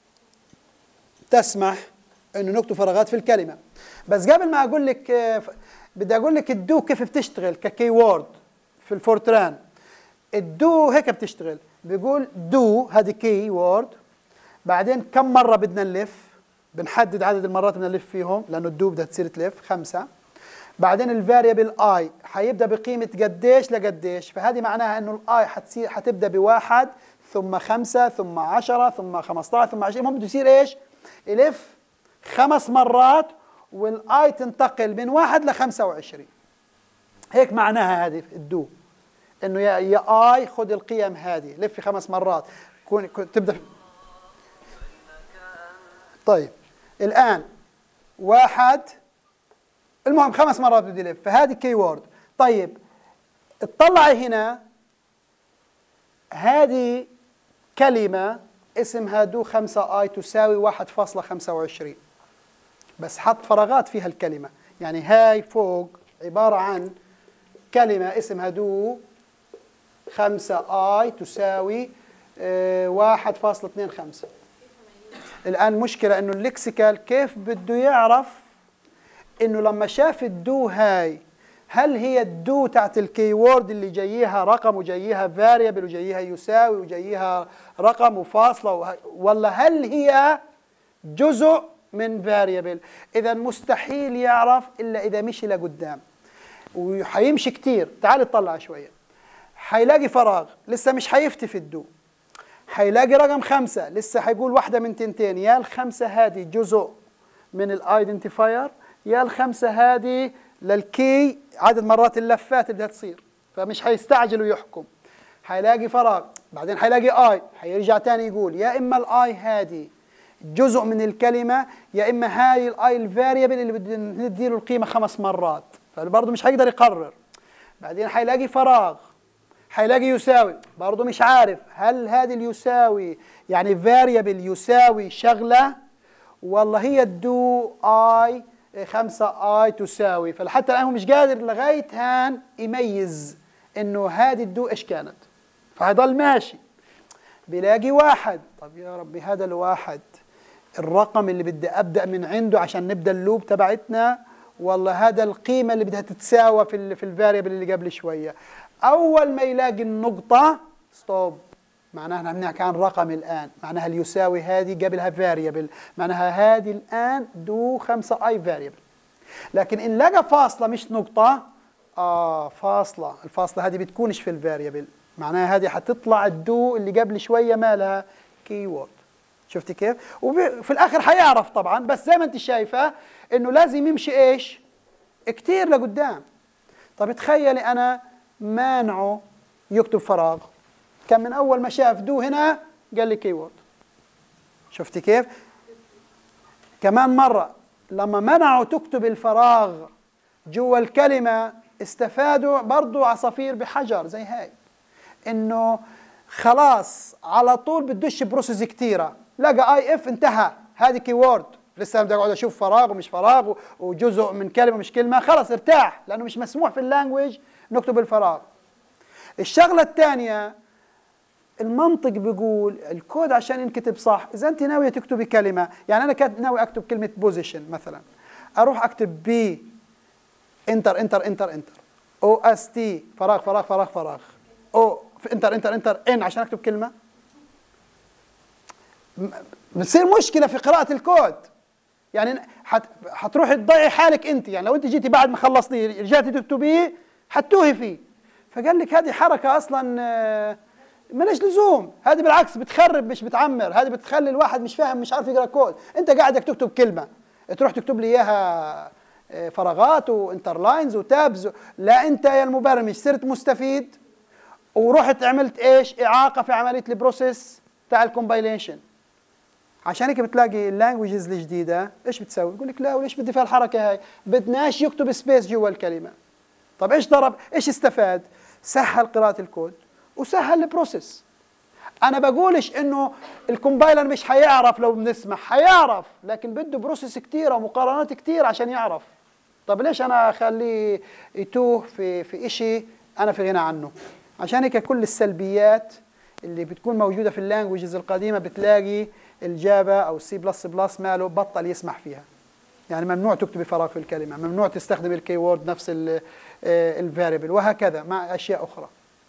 تسمح انه نكتب فراغات في الكلمه. بس قبل ما اقول لك بدي اقول لك الدو كيف بتشتغل ككي وورد في الفورتران. الدو هيك بتشتغل، بيقول دو هذه كي وورد، بعدين كم مره بدنا نلف، بنحدد عدد المرات بدنا نلف فيهم لانه الدو بدها تصير تلف خمسه. بعدين الفاريبل اي حيبدا بقيمه قديش لقديش، فهذه معناها انه الاي حتصير حتبدا بواحد ثم خمسه ثم عشره ثم خمسطعش ثم عشرين، المهم بده يصير ايش؟ يلف خمس مرات والاي تنتقل من واحد ل خمسة وعشرين. هيك معناها هذه الدو، انه يا يا اي خذ القيم هذه لفي خمس مرات كون تبدا. طيب الان واحد، المهم خمس مرات بدي يلف، فهذه كي وورد. طيب اطلعي هنا، هذه كلمه اسمها دو خمسة اي تساوي واحد فاصلة خمسة وعشرين، بس حط فراغات فيها الكلمه، يعني هاي فوق عباره عن كلمه اسمها دو خمسة اي تساوي اه واحد فاصلة اثنين خمسة. الآن مشكلة إنه الليكسيكال كيف بده يعرف إنه لما شاف الدو هاي هل هي الدو تاعت الكي وورد اللي جاييها رقم وجاييها فاريبل وجاييها يساوي وجاييها رقم وفاصلة، ولا هل هي جزء من فاريبل؟ إذا مستحيل يعرف إلا إذا مشي لقدام، وحيمشي كتير. تعال اطلع شوية، حيلاقي فراغ لسه مش حيفتي في الدو، حيلاقي رقم خمسة لسه حيقول واحدة من تنتين، يا الخمسة هذه جزء من الايدنتيفاير يا الخمسة هذه للكي عدد مرات اللفات اللي بدها تصير، فمش حيستعجل ويحكم. حيلاقي فراغ، بعدين حيلاقي اي، حيرجع تاني يقول يا اما الاي هذه جزء من الكلمة يا اما هاي الاي الفاريبل اللي بدنا نديله القيمة خمس مرات، فبرضه مش حيقدر يقرر. بعدين حيلاقي فراغ، حيلاقي يساوي، برضه مش عارف هل هذه اليساوي يعني فاريبل يساوي شغله والله هي الدو اي خمسة اي تساوي، فحتى الان هو مش قادر لغايه هان يميز انه هذه الدو ايش كانت، فهيضل ماشي. بيلاقي واحد، طب يا ربي هذا الواحد الرقم اللي بدي ابدا من عنده عشان نبدا اللوب تبعتنا، والله هذا القيمه اللي بدها تتساوى في ال في الفاريبل اللي قبل شويه. أول ما يلاقي النقطة ستوب، معناها نحن بنحكي عن رقم الآن، معناها اللي يساوي هذه قبلها فاريبل، معناها هذه الآن دو خمسة اي فاريبل. لكن إن لقى فاصلة مش نقطة، آه فاصلة، الفاصلة هذه بتكونش في الفاريبل، معناها هذه حتطلع الدو اللي قبل شوية مالها كي وورد. شفتي كيف؟ وفي الآخر حيعرف طبعا، بس زي ما أنت شايفة إنه لازم يمشي إيش؟ كتير لقدام. طب تخيلي أنا مانعه يكتب فراغ، كان من اول ما شاف دو هنا قال لي كي وورد. شفتي كيف؟ كمان مرة لما منعوا تكتب الفراغ جوا الكلمة استفادوا برضو عصافير بحجر زي هاي، انه خلاص على طول بدوش بروسيس كتيرة، لقى اي اف انتهى، هذه كي وورد، لسه بدي اقعد اشوف فراغ ومش فراغ وجزء من كلمة مش كلمة، خلاص ارتاح لانه مش مسموح في اللانجويج نكتب الفراغ. الشغلة الثانية المنطق بيقول الكود عشان ينكتب صح، اذا انت ناويه تكتبي كلمه، يعني انا كنت ناوي اكتب كلمه بوزيشن مثلا، اروح اكتب بي انتر انتر انتر انتر او اس تي فراغ فراغ فراغ فراغ او انتر انتر انتر ان عشان اكتب كلمه، بتصير مشكله في قراءه الكود. يعني حت حتروحي تضيعي حالك انت، يعني لو انت جيتي بعد ما خلصتي رجعتي تكتبيه حتوهي فيه. فقال لك هذه حركه اصلا مالش لزوم، هذه بالعكس بتخرب مش بتعمر، هذه بتخلي الواحد مش فاهم مش عارف يقرا كود. انت قاعد تكتب كلمه تروح تكتب لي اياها فراغات وانترلاينز وتابز، لا انت يا المبرمج صرت مستفيد ورحت عملت ايش؟ اعاقه في عمليه البروسيس تاع الكومبايليشن. عشان هيك بتلاقي اللانجويجز الجديده ايش بتسوي؟ بقول لك لا وليش بدي فيها الحركه هاي؟ بدناش يكتب سبيس جوا الكلمه. طب ايش ضرب؟ ايش استفاد؟ سهل قراءه الكود وسهل البروسيس. انا بقولش انه الكومبايلر مش حيعرف لو بنسمح، حيعرف لكن بده بروسيس كتيره ومقارنات كتير عشان يعرف. طب ليش انا اخليه يتوه في في شيء انا في غنى عنه؟ عشان هيك كل السلبيات اللي بتكون موجوده في اللانجويجز القديمه بتلاقي الجافا او السي بلس بلس ماله بطل يسمح فيها. يعني ممنوع تكتبي فراغ في الكلمه، ممنوع تستخدم الكي وورد نفس الفاريبل وهكذا مع اشياء اخرى.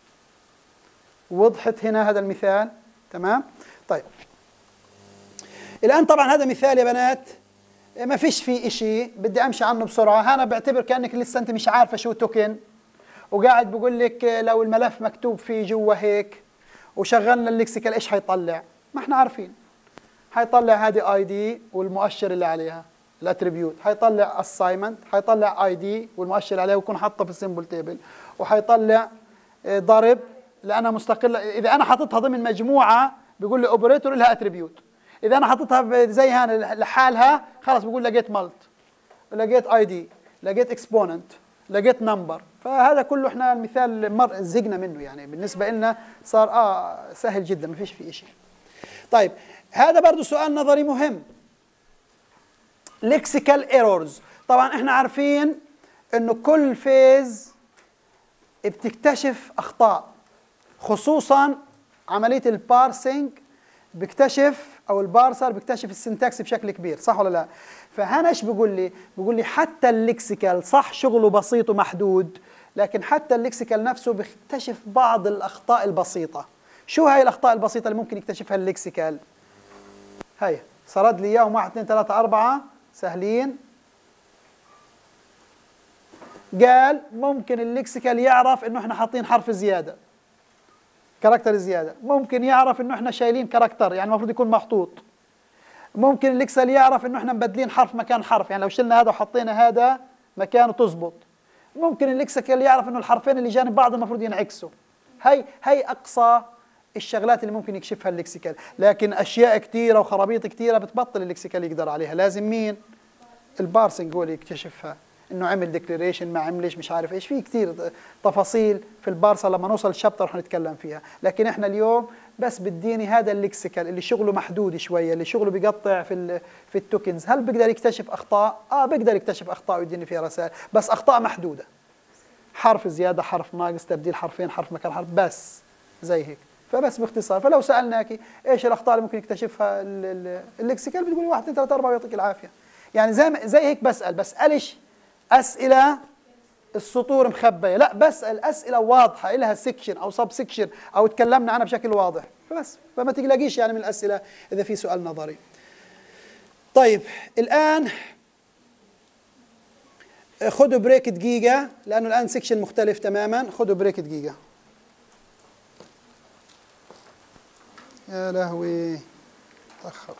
وضحت هنا هذا المثال؟ تمام؟ طيب الآن طبعا هذا مثال يا بنات ما فيش فيه شيء، بدي أمشي عنه بسرعة. أنا بعتبر كأنك لسه أنت مش عارفة شو توكن، وقاعد بقول لك لو الملف مكتوب فيه جوا هيك وشغلنا الليكسيكال إيش حيطلع؟ ما إحنا عارفين. حيطلع هذه اي دي والمؤشر اللي عليها الاتريبيوت، حيطلع اساينمنت، حيطلع اي دي والمؤشر عليه ويكون حاطه في السيمبل تيبل، وحيطلع ضرب لانها مستقله. اذا انا حاططها ضمن مجموعه بيقول لي اوبريتور لها اتريبيوت، اذا انا حاططها زي هنا لحالها خلاص بقول لقيت مالت، لقيت اي دي، لقيت اكسبوننت، لقيت نمبر. فهذا كله احنا المثال مر زهقنا منه، يعني بالنسبه لنا صار اه سهل جدا ما فيش فيه شيء. طيب هذا برضه سؤال نظري مهم. ليكسيكال ايرورز، طبعا احنا عارفين انه كل فيز بتكتشف اخطاء، خصوصا عمليه البارسنج بيكتشف او البارسر بيكتشف السنتكس بشكل كبير، صح ولا لا؟ فهنا ايش بيقول لي؟ بيقول لي حتى الليكسيكال صح شغله بسيط ومحدود، لكن حتى الليكسيكال نفسه بيكتشف بعض الاخطاء البسيطه. شو هاي الاخطاء البسيطه اللي ممكن يكتشفها الليكسيكال؟ هاي سرد لي اياهم واحد اثنين ثلاثة أربعة سهلين. قال ممكن الليكسيكال يعرف انه احنا حاطين حرف زياده، كاركتر زياده، ممكن يعرف انه احنا شايلين كاركتر يعني المفروض يكون محطوط، ممكن الليكسيكال يعرف انه احنا مبدلين حرف مكان حرف، يعني لو شلنا هذا وحطينا هذا مكانه تزبط، ممكن الليكسيكال يعرف انه الحرفين اللي جانب بعض المفروض ينعكسوا. هي هي اقصى الشغلات اللي ممكن يكشفها الليكسيكال، لكن اشياء كثيره وخرابيط كثيره بتبطل الليكسيكال يقدر عليها، لازم مين؟ البارسنج هو اللي يكتشفها، انه عمل ديكلاريشن ما عملش مش عارف ايش، في كثير تفاصيل في البارسر لما نوصل الشابتر رح نتكلم فيها، لكن احنا اليوم بس بديني هذا الليكسيكال اللي شغله محدود شويه، اللي شغله بيقطع في في التوكنز. هل بيقدر يكتشف اخطاء؟ اه بيقدر يكتشف اخطاء ويديني فيها رسائل، بس اخطاء محدوده، حرف زياده، حرف ناقص، تبديل حرفين، حرف مكان حرف، بس زي هيك. فبس باختصار، فلو سالناكي ايش الاخطاء اللي ممكن يكتشفها الليكسيكال بتقولي واحد اثنين ثلاثة أربعة ويعطيك العافيه. يعني زي زي هيك بسال، بسالش اسئله السطور مخبيه، لا بسال اسئله واضحه لها سكشن او سب سكشن او تكلمنا عنها بشكل واضح، فبس فما تقلقيش يعني من الاسئله اذا في سؤال نظري. طيب الان خذوا بريك دقيقه لانه الان سكشن مختلف تماما، خذوا بريك دقيقه. يا لهوي تاخر.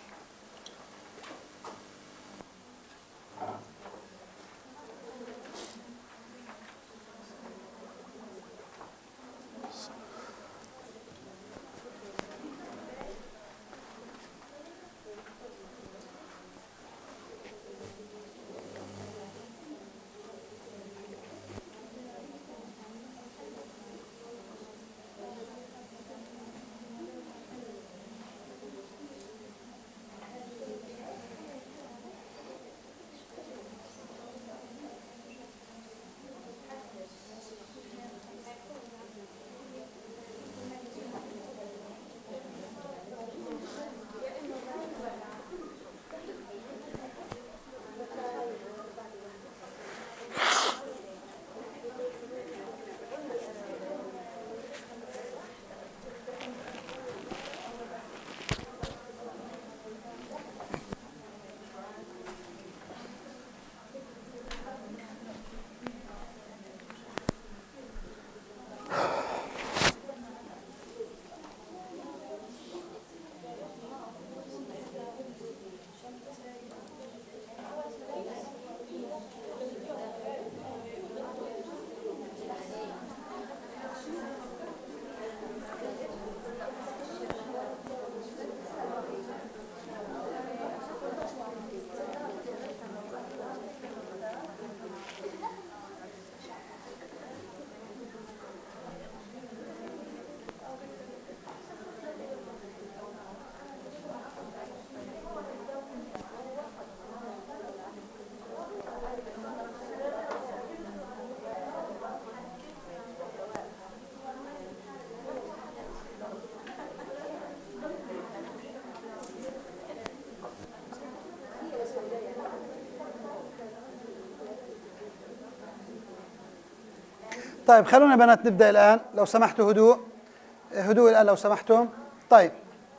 طيب خلونا يا بنات نبدأ الآن لو سمحتوا. هدوء هدوء الآن لو سمحتم. طيب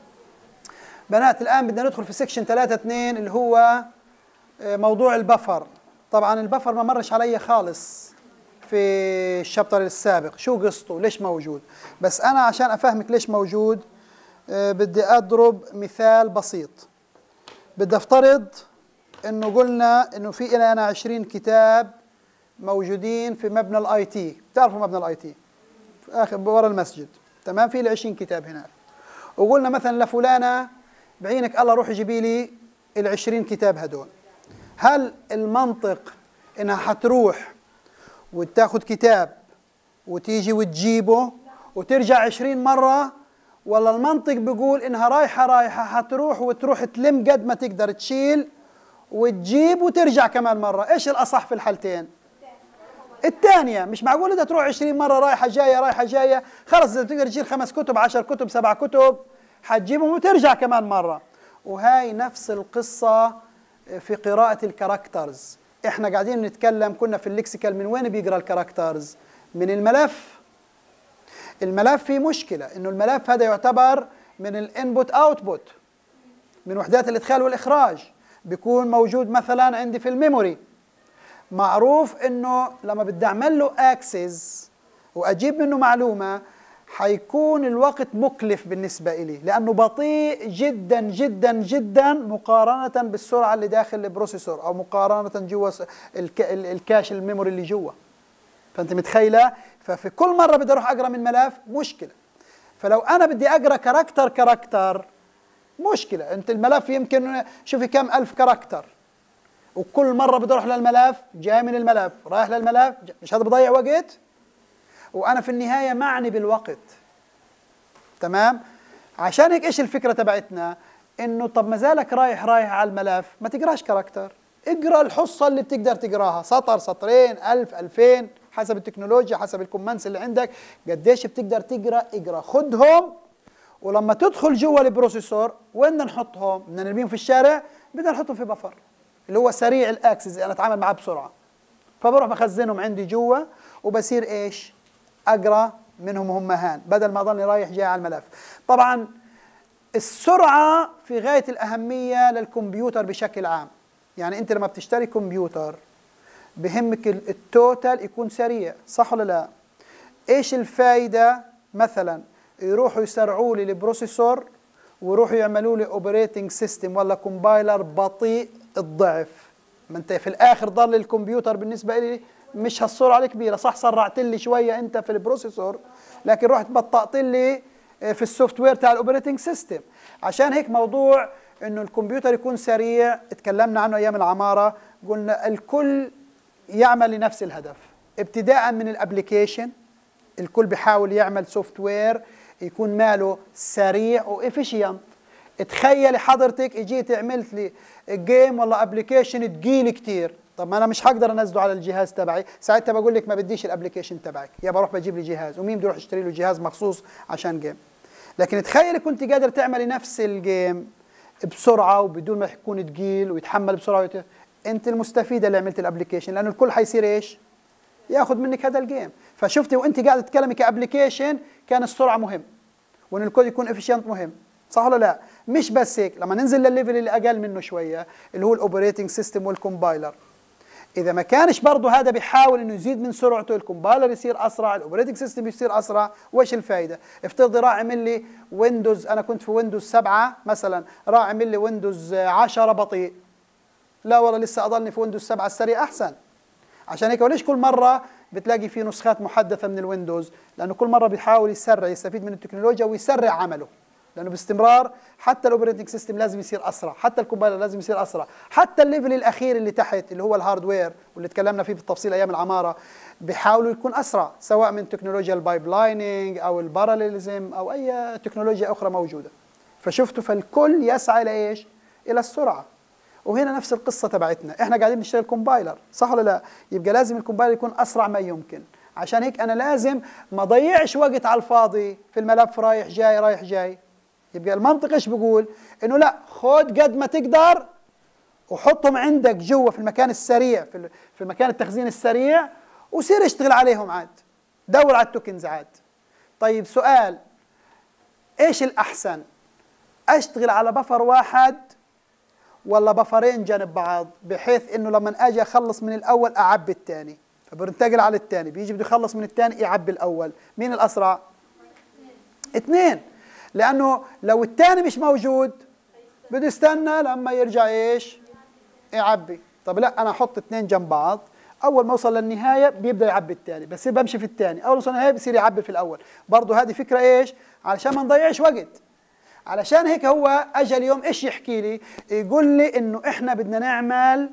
بنات الآن بدنا ندخل في سكشن ثلاثة اثنين اللي هو موضوع البفر. طبعا البفر ما مرش علي خالص في الشابتر السابق، شو قصته ليش موجود، بس أنا عشان أفهمك ليش موجود بدي أضرب مثال بسيط. بدي أفترض إنه قلنا إنه في إلى أنا عشرين كتاب موجودين في مبنى الاي تي. بتعرفوا مبنى الاي تي في اخر ورا المسجد، تمام؟ في لي عشرين كتاب هناك، وقلنا مثلا لفلانه بعينك الله روحي جيبي لي ال عشرين كتاب هدول. هل المنطق انها حتروح وتاخذ كتاب وتيجي وتجيبه وترجع عشرين مره، ولا المنطق بيقول انها رايحه رايحه حتروح وتروح تلم قد ما تقدر تشيل وتجيب وترجع كمان مره؟ ايش الاصح في الحالتين؟ الثانية. مش معقول انت تروح عشرين مرة رايحة جاية رايحة جاية، خلص اذا بتقدر تشيل خمس كتب عشر كتب سبع كتب حتجيبهم وترجع كمان مرة. وهاي نفس القصة في قراءة الكاركترز. احنا قاعدين نتكلم كنا في الليكسيكال، من وين بيقرا الكاركترز؟ من الملف. الملف فيه مشكلة انه الملف هذا يعتبر من الانبوت اوتبوت، من وحدات الادخال والاخراج، بيكون موجود مثلا عندي في الميموري. معروف انه لما بدي اعمل له اكسس واجيب منه معلومه حيكون الوقت مكلف بالنسبه لي، لانه بطيء جدا جدا جدا مقارنه بالسرعه اللي داخل البروسيسور او مقارنه جوا الكاش الميموري اللي جوا. فانت متخيله؟ ففي كل مره بدي اروح اقرا من ملف مشكله. فلو انا بدي اقرا كاركتر كاركتر مشكله. انت الملف يمكن شوفي كم الف كاركتر، وكل مرة بدي اروح للملف جاي من الملف رايح للملف، مش هذا بضيع وقت؟ وانا في النهاية معني بالوقت، تمام؟ عشان هيك ايش الفكرة تبعتنا؟ انه طب ما زالك رايح رايح على الملف، ما تقراش كاركتر، اقرا الحصة اللي بتقدر تقراها، سطر سطرين ألف ألفين حسب التكنولوجيا حسب الكومنتس اللي عندك، قديش بتقدر تقرا اقرا، خدهم. ولما تدخل جوا البروسيسور وين بدنا نحطهم؟ بدنا نرميهم في الشارع؟ بدنا نحطهم في بفر اللي هو سريع الاكسس، انا اتعامل معاه بسرعه. فبروح بخزنهم عندي جوا وبصير ايش؟ اقرا منهم هم هان بدل ما اضلني رايح جاي على الملف. طبعا السرعه في غايه الاهميه للكمبيوتر بشكل عام. يعني انت لما بتشتري كمبيوتر بهمك التوتال يكون سريع، صح ولا لا؟ ايش الفائده مثلا يروحوا يسرعوا لي البروسيسور ويروحوا يعملوا لي اوبريتنج سيستم ولا كومبايلر بطيء الضعف؟ ما انت في الاخر ضل الكمبيوتر بالنسبه لي مش هالسرعه الكبيره، صح سرعت لي شويه انت في البروسيسور لكن رحت بطأت لي في السوفت وير تاع الاوبريتنج سيستم. عشان هيك موضوع انه الكمبيوتر يكون سريع اتكلمنا عنه ايام العماره، قلنا الكل يعمل لنفس الهدف، ابتداء من الابلكيشن الكل بيحاول يعمل سوفت وير يكون ماله سريع وافيشينت. تخيلي حضرتك اجيت عملت لي جيم ولا ابلكيشن تقيل كتير، طب ما انا مش هقدر انزله على الجهاز تبعي، ساعتها بقول لك ما بديش الابلكيشن تبعك، يا بروح بجيب لي جهاز، ومين بده يروح يشتري له جهاز مخصوص عشان جيم. لكن تخيلي كنت قادر تعملي نفس الجيم بسرعه وبدون ما يكون ثقيل ويتحمل بسرعه ويت... انت المستفيده اللي عملت الابلكيشن، لانه الكل حيصير ايش؟ ياخذ منك هذا الجيم. فشفتي وانت قاعده تتكلمي كابلكيشن كان السرعه مهم وان الكود يكون افيشنت مهم، صح ولا لا؟ مش بس هيك، لما ننزل للليفل اللي اقل منه شويه اللي هو الاوبريتنج سيستم والكومبايلر، اذا ما كانش برضه هذا بيحاول انه يزيد من سرعته، الكومبايلر يصير اسرع، الاوبريتنج سيستم يصير اسرع، وايش الفائده؟ افترضي راح عمل لي ويندوز، انا كنت في ويندوز سبعة مثلا، راح عمل لي ويندوز عشرة بطيء، لا والله لسه اضلني في ويندوز سبعة السريع احسن. عشان هيك وليش كل مره بتلاقي في نسخات محدثه من الويندوز؟ لانه كل مره بيحاول يسرع، يستفيد من التكنولوجيا ويسرع عمله، لانه باستمرار حتى الاوبريتنج سيستم لازم يصير اسرع، حتى الكومبايلر لازم يصير اسرع، حتى الليفل الاخير اللي تحت اللي هو الهاردوير واللي تكلمنا فيه بالتفصيل ايام العماره بيحاولوا يكون اسرع، سواء من تكنولوجيا البايب لايننج او الباراليزم او اي تكنولوجيا اخرى موجوده. فشفتوا فالكل يسعى لايش؟ الى السرعه. وهنا نفس القصه تبعتنا، احنا قاعدين نشتغل كومبايلر، صح ولا لا؟ يبقى لازم الكومبايلر يكون اسرع ما يمكن. عشان هيك انا لازم ما اضيعش وقت على الفاضي في الملف رايح جاي رايح جاي. يبقى المنطق ايش بيقول؟ انه لا، خد قد ما تقدر وحطهم عندك جوا في المكان السريع، في في مكان التخزين السريع، وسير اشتغل عليهم عاد. دور على التوكنز عاد. طيب سؤال، ايش الأحسن؟ أشتغل على بفر واحد ولا بفرين جنب بعض، بحيث إنه لما أجي أخلص من الأول أعبي الثاني، فبنتقل على الثاني، بيجي بده يخلص من الثاني يعبي الأول، مين الأسرع؟ اثنين. لأنه لو الثاني مش موجود بده يستنى لما يرجع ايش؟ يعبي. طب لا، أنا أحط اثنين جنب بعض، أول ما أوصل للنهاية بيبدأ يعبي الثاني، بس بمشي في الثاني، أول ما أوصل للنهاية بصير يعبي في الأول. برضه هذه فكرة ايش؟ علشان ما نضيعش وقت. علشان هيك هو اجى اليوم ايش يحكي لي؟ يقول لي انه احنا بدنا نعمل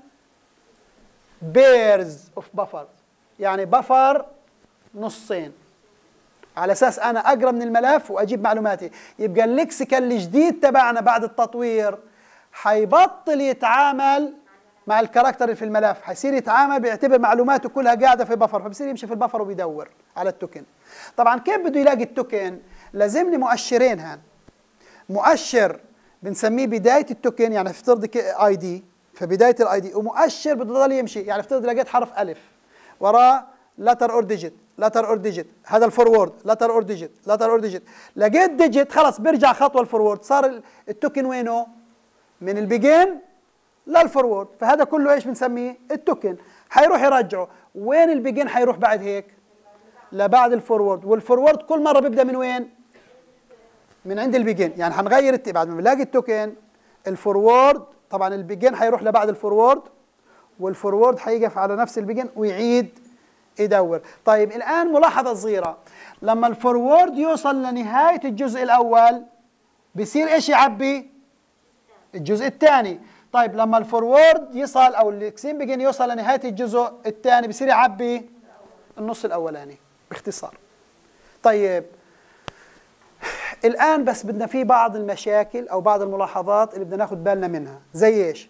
بيرز اوف بفر، يعني بفر نصين، على اساس انا اقرا من الملف واجيب معلوماتي. يبقى اللكسيكال الجديد تبعنا بعد التطوير حيبطل يتعامل مع الكاركتر اللي في الملف، حيصير يتعامل بيعتبر معلوماته كلها قاعده في بفر، فبصير يمشي في البفر وبيدور على التوكن. طبعا كيف بده يلاقي التوكن؟ لازم لي مؤشرين هان. مؤشر بنسميه بدايه التوكن، يعني افترض اي دي، فبدايه الاي دي، ومؤشر بده يضل يمشي، يعني افترض لقيت حرف الف وراه لتر اور ديجيت، لتر اور ديجيت، هذا الفورورد، لتر اور ديجيت، لتر اور ديجيت، لقيت ديجيت خلص برجع خطوه الفورورد، صار التوكن وينه؟ من البيجين للفورورد، فهذا كله ايش بنسميه؟ التوكن. حيروح يرجعه، وين البيجين حيروح بعد هيك؟ لبعد الفورورد، والفورورد كل مره بيبدا من وين؟ من عند البيجين. يعني حنغير الت... بعد ما بنلاقي التوكن الفورورد، طبعا البيجين حيروح لبعد الفورورد، والفورورد حيقف على نفس البيجين ويعيد يدور. طيب الان ملاحظه صغيره، لما الفورورد يوصل لنهايه الجزء الاول بصير ايش يعبي؟ الجزء الثاني. طيب لما الفورورد يصل او الاكسين بيجين يوصل لنهايه الجزء الثاني بصير يعبي النص الاولاني باختصار. طيب الآن بس بدنا في بعض المشاكل أو بعض الملاحظات اللي بدنا ناخد بالنا منها. زي إيش؟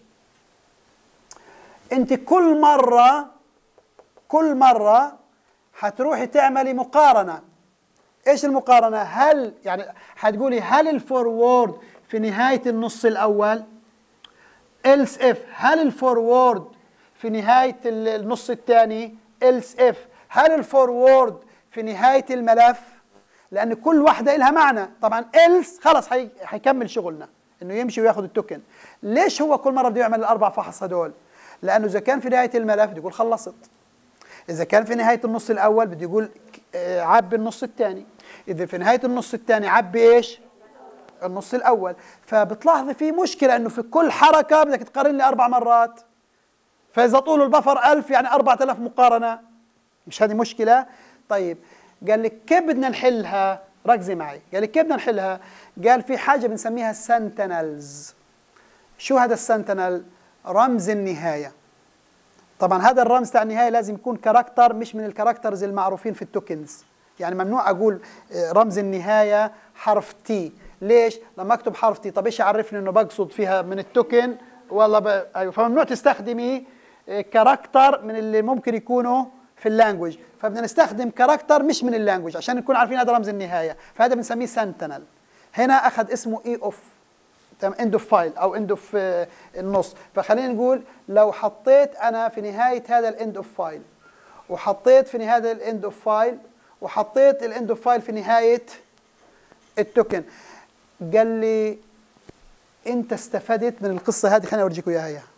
أنت كل مرة كل مرة حتروحي تعملي مقارنة. إيش المقارنة؟ هل يعني حتقولي هل الفورورد في نهاية النص الأول؟ إلس إف هل الفورورد في نهاية النص الثاني؟ إلس إف هل الفورورد في نهاية الملف؟ لأن كل واحدة لها معنى. طبعا إلس خلص حي... حيكمل شغلنا إنه يمشي وياخذ التوكن. ليش هو كل مرة بده يعمل الأربع فحص هدول؟ لأنه إذا كان في نهاية الملف بده يقول خلصت. إذا كان في نهاية النص الأول بده يقول عبي النص الثاني. إذا في نهاية النص الثاني عبي إيش؟ النص الأول. فبتلاحظي في مشكلة إنه في كل حركة بدك تقارن لي أربع مرات. فإذا طول البفر ألف يعني أربعة آلاف مقارنة. مش هذه مشكلة؟ طيب قال لك كيف بدنا نحلها؟ ركزي معي. قال لك كيف بدنا نحلها؟ قال في حاجة بنسميها سنتينلز. شو هذا السنتينل؟ رمز النهاية. طبعا هذا الرمز تاع النهاية لازم يكون كاركتر مش من الكاركترز المعروفين في التوكنز. يعني ممنوع أقول رمز النهاية حرف تي. ليش؟ لما أكتب حرف تي طب إيش يعرفني إنه بقصد فيها من التوكن؟ والله ب... أيوه فممنوع تستخدمي كاركتر من اللي ممكن يكونوا في اللانجوج، فبدنا نستخدم كاركتر مش من اللانجوج عشان نكون عارفين هذا رمز النهايه، فهذا بنسميه سنتينل. هنا اخذ اسمه اي اوف تمام، اند اوف فايل او اند اوف النص. فخلينا نقول لو حطيت انا في نهايه هذا الاند اوف فايل، وحطيت في نهايه الاند اوف فايل، وحطيت الاند اوف فايل في نهايه التوكن، قال لي انت استفدت من القصه هذه. خليني اورجيكم اياها هي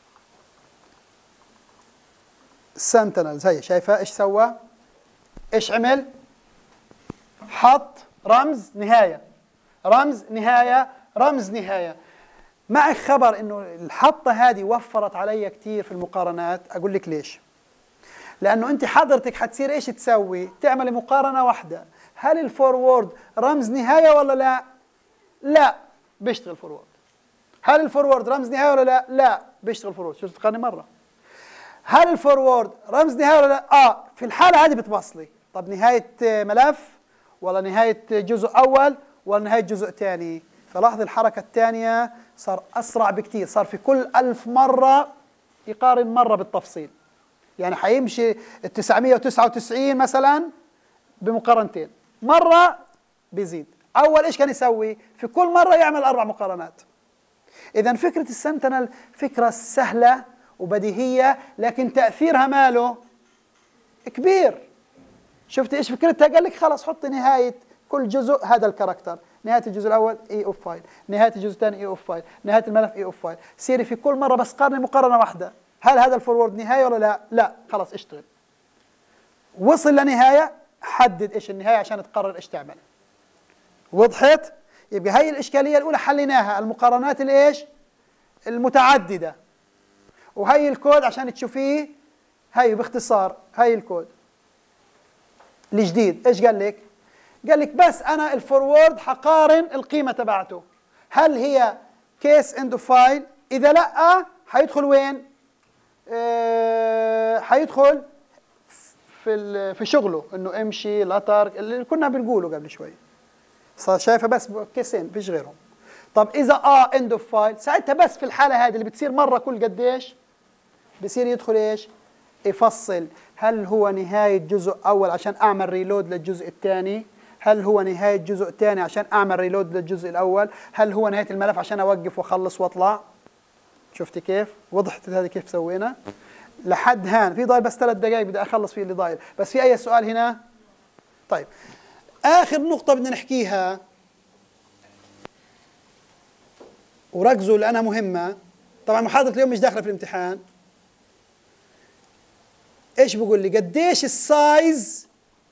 السنتينلز. هي شايفه ايش سوى؟ ايش عمل؟ حط رمز نهايه، رمز نهايه، رمز نهايه. معك خبر انه الحطه هذه وفرت علي كثير في المقارنات. اقول لك ليش؟ لانه انت حضرتك حتصير ايش تسوي؟ تعملي مقارنه واحده، هل الفورورد رمز نهايه ولا لا؟ لا، بيشتغل فورورد. هل الفورورد رمز نهايه ولا لا؟ لا، بيشتغل فورورد. شو تقارني مره؟ هل الفورورد رمز نهايه ولا لا؟ اه، في الحاله هذه بتوصلي. طب نهايه ملف ولا نهايه جزء اول ولا نهايه جزء ثاني؟ فلاحظ الحركه الثانيه صار اسرع بكثير، صار في كل ألف مره يقارن مره بالتفصيل. يعني حيمشي ال تسعمئة وتسعة وتسعين مثلا بمقارنتين، مره بيزيد. اول ايش كان يسوي؟ في كل مره يعمل اربع مقارنات. اذا فكره السنتينل فكره سهله وبديهيه، لكن تاثيرها ماله كبير. شفت ايش فكرتها؟ قال لك خلاص حط نهايه كل جزء هذا الكاركتر، نهايه الجزء الاول اي اوف فايل، نهايه الجزء الثاني اي اوف فايل، نهايه الملف اي اوف فايل، سيري في كل مره بس قارني مقارنه واحده، هل هذا الفورورد نهايه ولا لا؟ لا، خلاص اشتغل. وصل لنهايه، حدد ايش النهايه عشان تقرر ايش تعمل. وضحت؟ يبقى هي الاشكاليه الاولى حليناها، المقارنات الايش؟ المتعدده. وهي الكود عشان تشوفيه، هي باختصار هي الكود الجديد. ايش قال لك؟ قال لك بس انا الفورورد حقارن القيمه تبعته، هل هي كيس اند اوف فايل؟ اذا لا حيدخل وين؟ اه حيدخل في في شغله انه امشي لا ترك اللي كنا بنقوله قبل شوي. صار شايفه بس كيسين فيش غيرهم. طب اذا اه اند اوف فايل، ساعتها بس في الحاله هذه اللي بتصير مره كل قديش بصير يدخل ايش؟ يفصل، هل هو نهايه جزء اول عشان اعمل ريلود للجزء الثاني؟ هل هو نهايه جزء ثاني عشان اعمل ريلود للجزء الاول؟ هل هو نهايه الملف عشان اوقف واخلص واطلع؟ شفتي كيف؟ وضحت هذه كيف سوينا؟ لحد هان في ضايل بس ثلاث دقائق بدي اخلص فيه اللي ضايل، بس في اي سؤال هنا؟ طيب اخر نقطه بدنا نحكيها وركزوا لانها مهمه. طبعا محاضره اليوم مش داخله في الامتحان. ايش بقول لي؟ قديش السايز،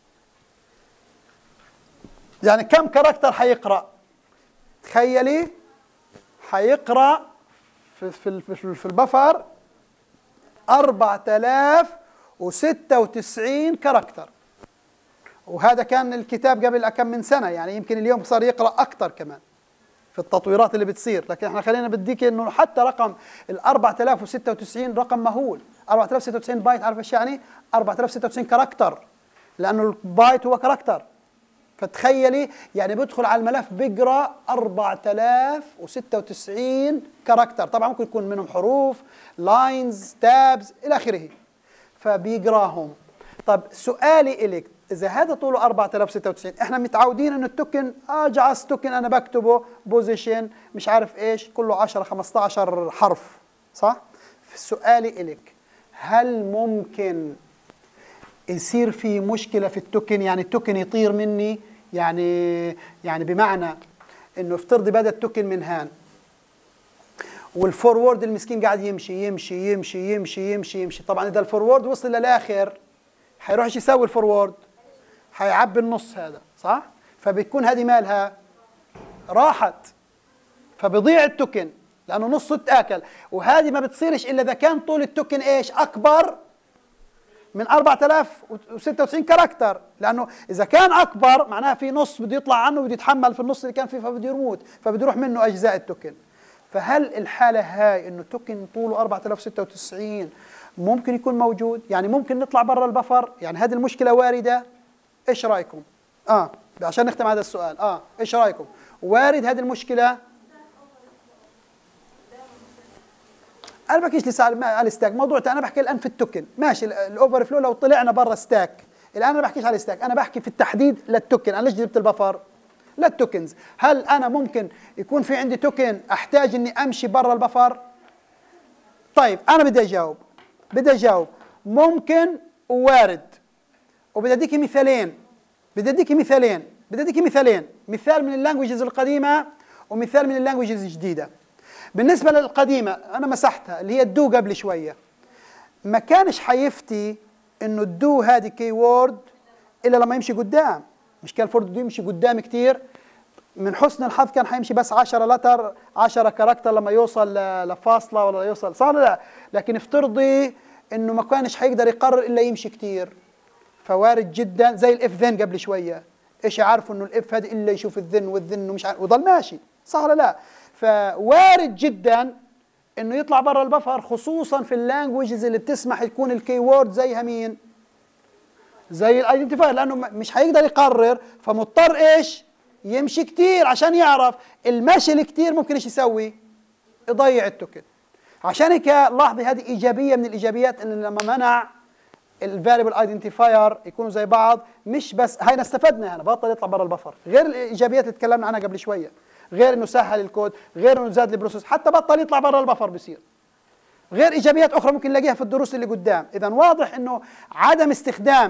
يعني كم كاركتر حيقرا؟ تخيلي حيقرا في في في, في البفر أربعة آلاف وستة وتسعين كاركتر، وهذا كان الكتاب قبل كم من سنه، يعني يمكن اليوم صار يقرا اكثر كمان في التطويرات اللي بتصير، لكن احنا خلينا بديك انه حتى رقم ال أربعة آلاف وستة وتسعين رقم مهول. أربعة آلاف وستة وتسعين بايت، عارف ايش يعني؟ أربعة آلاف وستة وتسعين كاركتر، لانه البايت هو كاركتر. فتخيلي يعني بدخل على الملف بيقرا أربعة آلاف وستة وتسعين كاركتر، طبعا ممكن يكون منهم حروف، لاينز، تابز الى اخره، فبيقراهم. طب سؤالي الك، اذا هذا طوله أربعة آلاف وستة وتسعين، احنا متعودين انه التوكن اه جعس توكن انا بكتبه بوزيشن مش عارف ايش كله عشرة خمسة عشر حرف، صح؟ سؤالي الك، هل ممكن يصير في مشكله في التوكن، يعني التوكن يطير مني؟ يعني يعني بمعنى انه افترضي بدا التوكن من هان والفورورد المسكين قاعد يمشي يمشي يمشي يمشي يمشي يمشي، طبعا اذا الفورورد وصل للاخر حيروح ايش يسوي الفورورد؟ حيعبي النص هذا، صح؟ فبتكون هذه مالها راحت، فبيضيع التوكن لانه نصه اتاكل، وهذه ما بتصيرش الا اذا كان طول التوكن ايش؟ اكبر من أربعة آلاف وستة وتسعين كاركتر، لانه اذا كان اكبر معناها في نص بده يطلع عنه وبده يتحمل في النص اللي كان فيه فبده يموت، فبده يروح منه اجزاء التوكن. فهل الحاله هاي انه توكن طوله أربعة آلاف وستة وتسعين ممكن يكون موجود؟ يعني ممكن نطلع برا البفر؟ يعني هذه المشكله وارده؟ ايش رايكم؟ اه عشان نختم هذا السؤال، اه ايش رايكم؟ وارد هذه المشكله؟ انا بحكيش لسه على الستاك، موضوع انا بحكي الان في التوكن، ماشي الاوفر فلو لو طلعنا برا ستاك، الان انا بحكيش على الستاك، انا بحكي في التحديد للتوكن. انا ليش جبت البفر؟ للتوكنز. هل انا ممكن يكون في عندي توكن احتاج اني امشي برا البفر؟ طيب انا بدي اجاوب، بدي اجاوب ممكن ووارد، وبدي اديك مثالين، بدي اديك مثالين، بدي اديك مثالين، مثال من اللانجويجز القديمه ومثال من اللانجويجز الجديده. بالنسبه للقديمه انا مسحتها اللي هي الدو قبل شويه، ما كانش حيفتي انه الدو هذه كي وورد الا لما يمشي قدام، مش كان الفورد دو يمشي قدام كثير، من حسن الحظ كان حيمشي بس عشرة لتر عشرة كاركتر لما يوصل لفاصله ولا يوصل، صح ولا لا؟ لكن افترضي انه ما كانش حيقدر يقرر الا يمشي كثير، فوارد جدا زي الاف ذن قبل شويه، ايش يعرفوا انه الاف هذه الا يشوف الذن والذن ومش عارف وضل ماشي، صح ولا لا؟ فوارد جدا انه يطلع برا البفر، خصوصا في اللانجويجز اللي بتسمح يكون الكي وورد زيها مين؟ زي الايدنتيفاير، لانه مش حيقدر يقرر، فمضطر ايش؟ يمشي كتير عشان يعرف. المشي الكتير ممكن ايش يسوي؟ يضيع التوكن. عشان هيك لاحظي هذه ايجابيه من الايجابيات، ان لما منع الفاريبل ايدنتيفاير يكونوا زي بعض، مش بس هاي استفدنا، هنا بطل يطلع برا البفر، غير الايجابيات اللي تكلمنا عنها قبل شويه، غير انه سهل الكود، غير انه زاد البروسيس، حتى بطل يطلع برا البفر بصير، غير ايجابيات اخرى ممكن نلاقيها في الدروس اللي قدام. اذا واضح انه عدم استخدام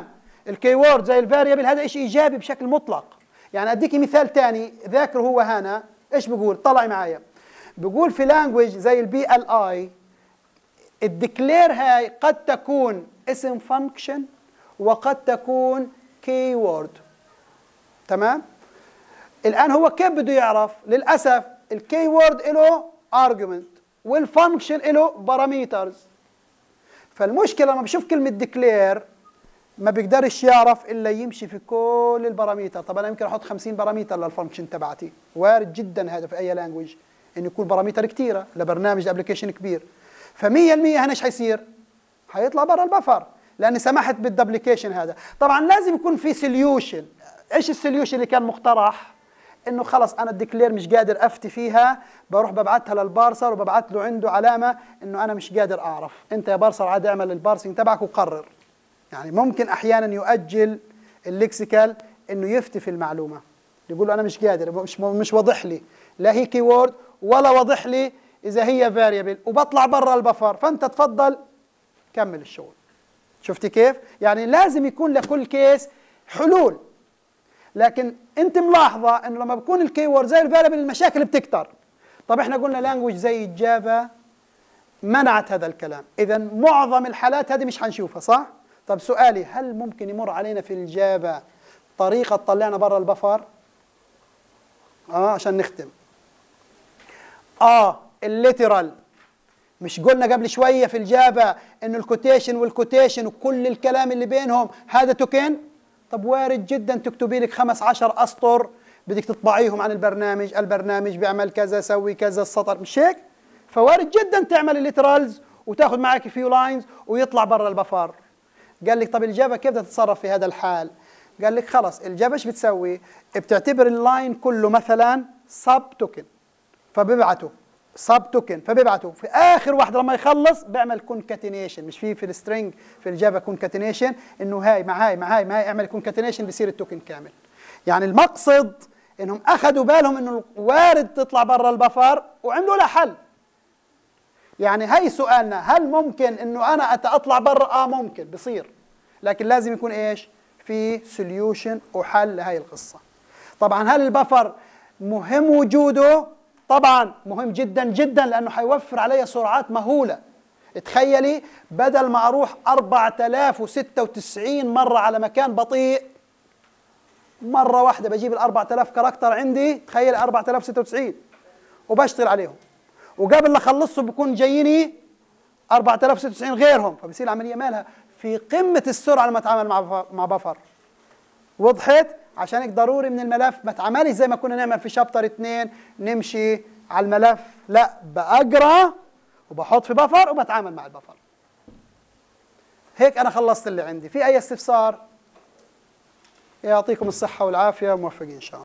الكي وورد زي الفاريبل هذا شيء ايجابي بشكل مطلق. يعني اديكي مثال ثاني ذاكره هو هنا، ايش بقول؟ طلعي معايا. بقول في لانجويج زي البي ال اي الديكلير هاي قد تكون اسم فانكشن وقد تكون كي وورد. تمام؟ الان هو كيف بده يعرف؟ للاسف الكي وورد له ارجيومنت والفانكشن له باراميترز. فالمشكله لما بشوف كلمه ديكلير ما بيقدرش يعرف الا يمشي في كل الباراميتر. طب انا يمكن احط خمسين باراميتر للفانكشن تبعتي، وارد جدا هذا في اي لانجويج انه يكون باراميتر كثيره لبرنامج ابلكيشن كبير. فمية بالمية هنا ايش حيصير؟ حيطلع برا البفر لاني سمحت بالدبليكيشن هذا. طبعا لازم يكون في سوليوشن. ايش السوليوشن اللي كان مقترح؟ انه خلص انا الديكلير مش قادر افتي فيها، بروح ببعثها للبارسر وببعث له عنده علامه انه انا مش قادر اعرف، انت يا بارسر عاد اعمل البارسنج تبعك وقرر. يعني ممكن احيانا يؤجل الليكسيكال انه يفتي في المعلومه، يقول له انا مش قادر، مش مش واضح لي لا هي كي وورد ولا واضح لي اذا هي فاريبل، وبطلع برا البفر، فانت تفضل كمل الشغل. شفتي كيف؟ يعني لازم يكون لكل كيس حلول. لكن انت ملاحظه انه لما بكون الكي وورد زي الفاريبل المشاكل بتكتر. طب احنا قلنا لانجويج زي الجافا منعت هذا الكلام، اذا معظم الحالات هذه مش حنشوفها، صح؟ طب سؤالي، هل ممكن يمر علينا في الجافا طريقه تطلعنا برا البفر؟ اه عشان نختم. اه الليترال، مش قلنا قبل شويه في الجافا انه الكوتيشن والكوتيشن وكل الكلام اللي بينهم هذا توكن؟ طب وارد جدا تكتبي لك خمس عشر اسطر بدك تطبعيهم عن البرنامج، البرنامج بيعمل كذا سوي كذا السطر، مش هيك؟ فوارد جدا تعمل الليترالز وتاخذ معك فيو لاينز ويطلع برا البفر. قال لك طب الجافا كيف بدها تتصرف في هذا الحال؟ قال لك خلص الجافا ايش بتسوي؟ بتعتبر اللاين كله مثلا سب توكن، فبيبعته سب توكن فبيبعته في اخر واحده لما يخلص بيعمل كونكاتينيشن. مش في في السترينج في الجافا كونكاتينيشن انه هاي مع هاي مع هاي مع هاي اعمل كونكاتينيشن بيصير التوكن كامل. يعني المقصد انهم اخذوا بالهم انه وارد تطلع برا البفر وعملوا لها حل. يعني هي سؤالنا، هل ممكن انه انا اطلع برا؟ اه ممكن بصير، لكن لازم يكون ايش؟ في سوليوشن وحل لهي القصه. طبعا هل البفر مهم وجوده؟ طبعا مهم جدا جدا، لانه حيوفر علي سرعات مهوله. تخيلي بدل ما اروح أربعة آلاف وستة وتسعين مره على مكان بطيء، مره واحده بجيب ال أربعة آلاف كاركتر عندي، تخيل أربعة آلاف وستة وتسعين وبشتغل عليهم، وقبل لا اخلصهم بكون جاييني أربعة آلاف وستة وتسعين غيرهم، فبصير العمليه مالها في قمه السرعه لما اتعامل مع مع بفر. وضحت؟ عشان هيك ضروري من الملف ما تعملش زي ما كنا نعمل في شابتر اثنين نمشي على الملف، لا بقرا وبحط في بفر وبتعامل مع البفر. هيك انا خلصت اللي عندي. في اي استفسار؟ يعطيكم الصحه والعافيه، موفقين ان شاء الله.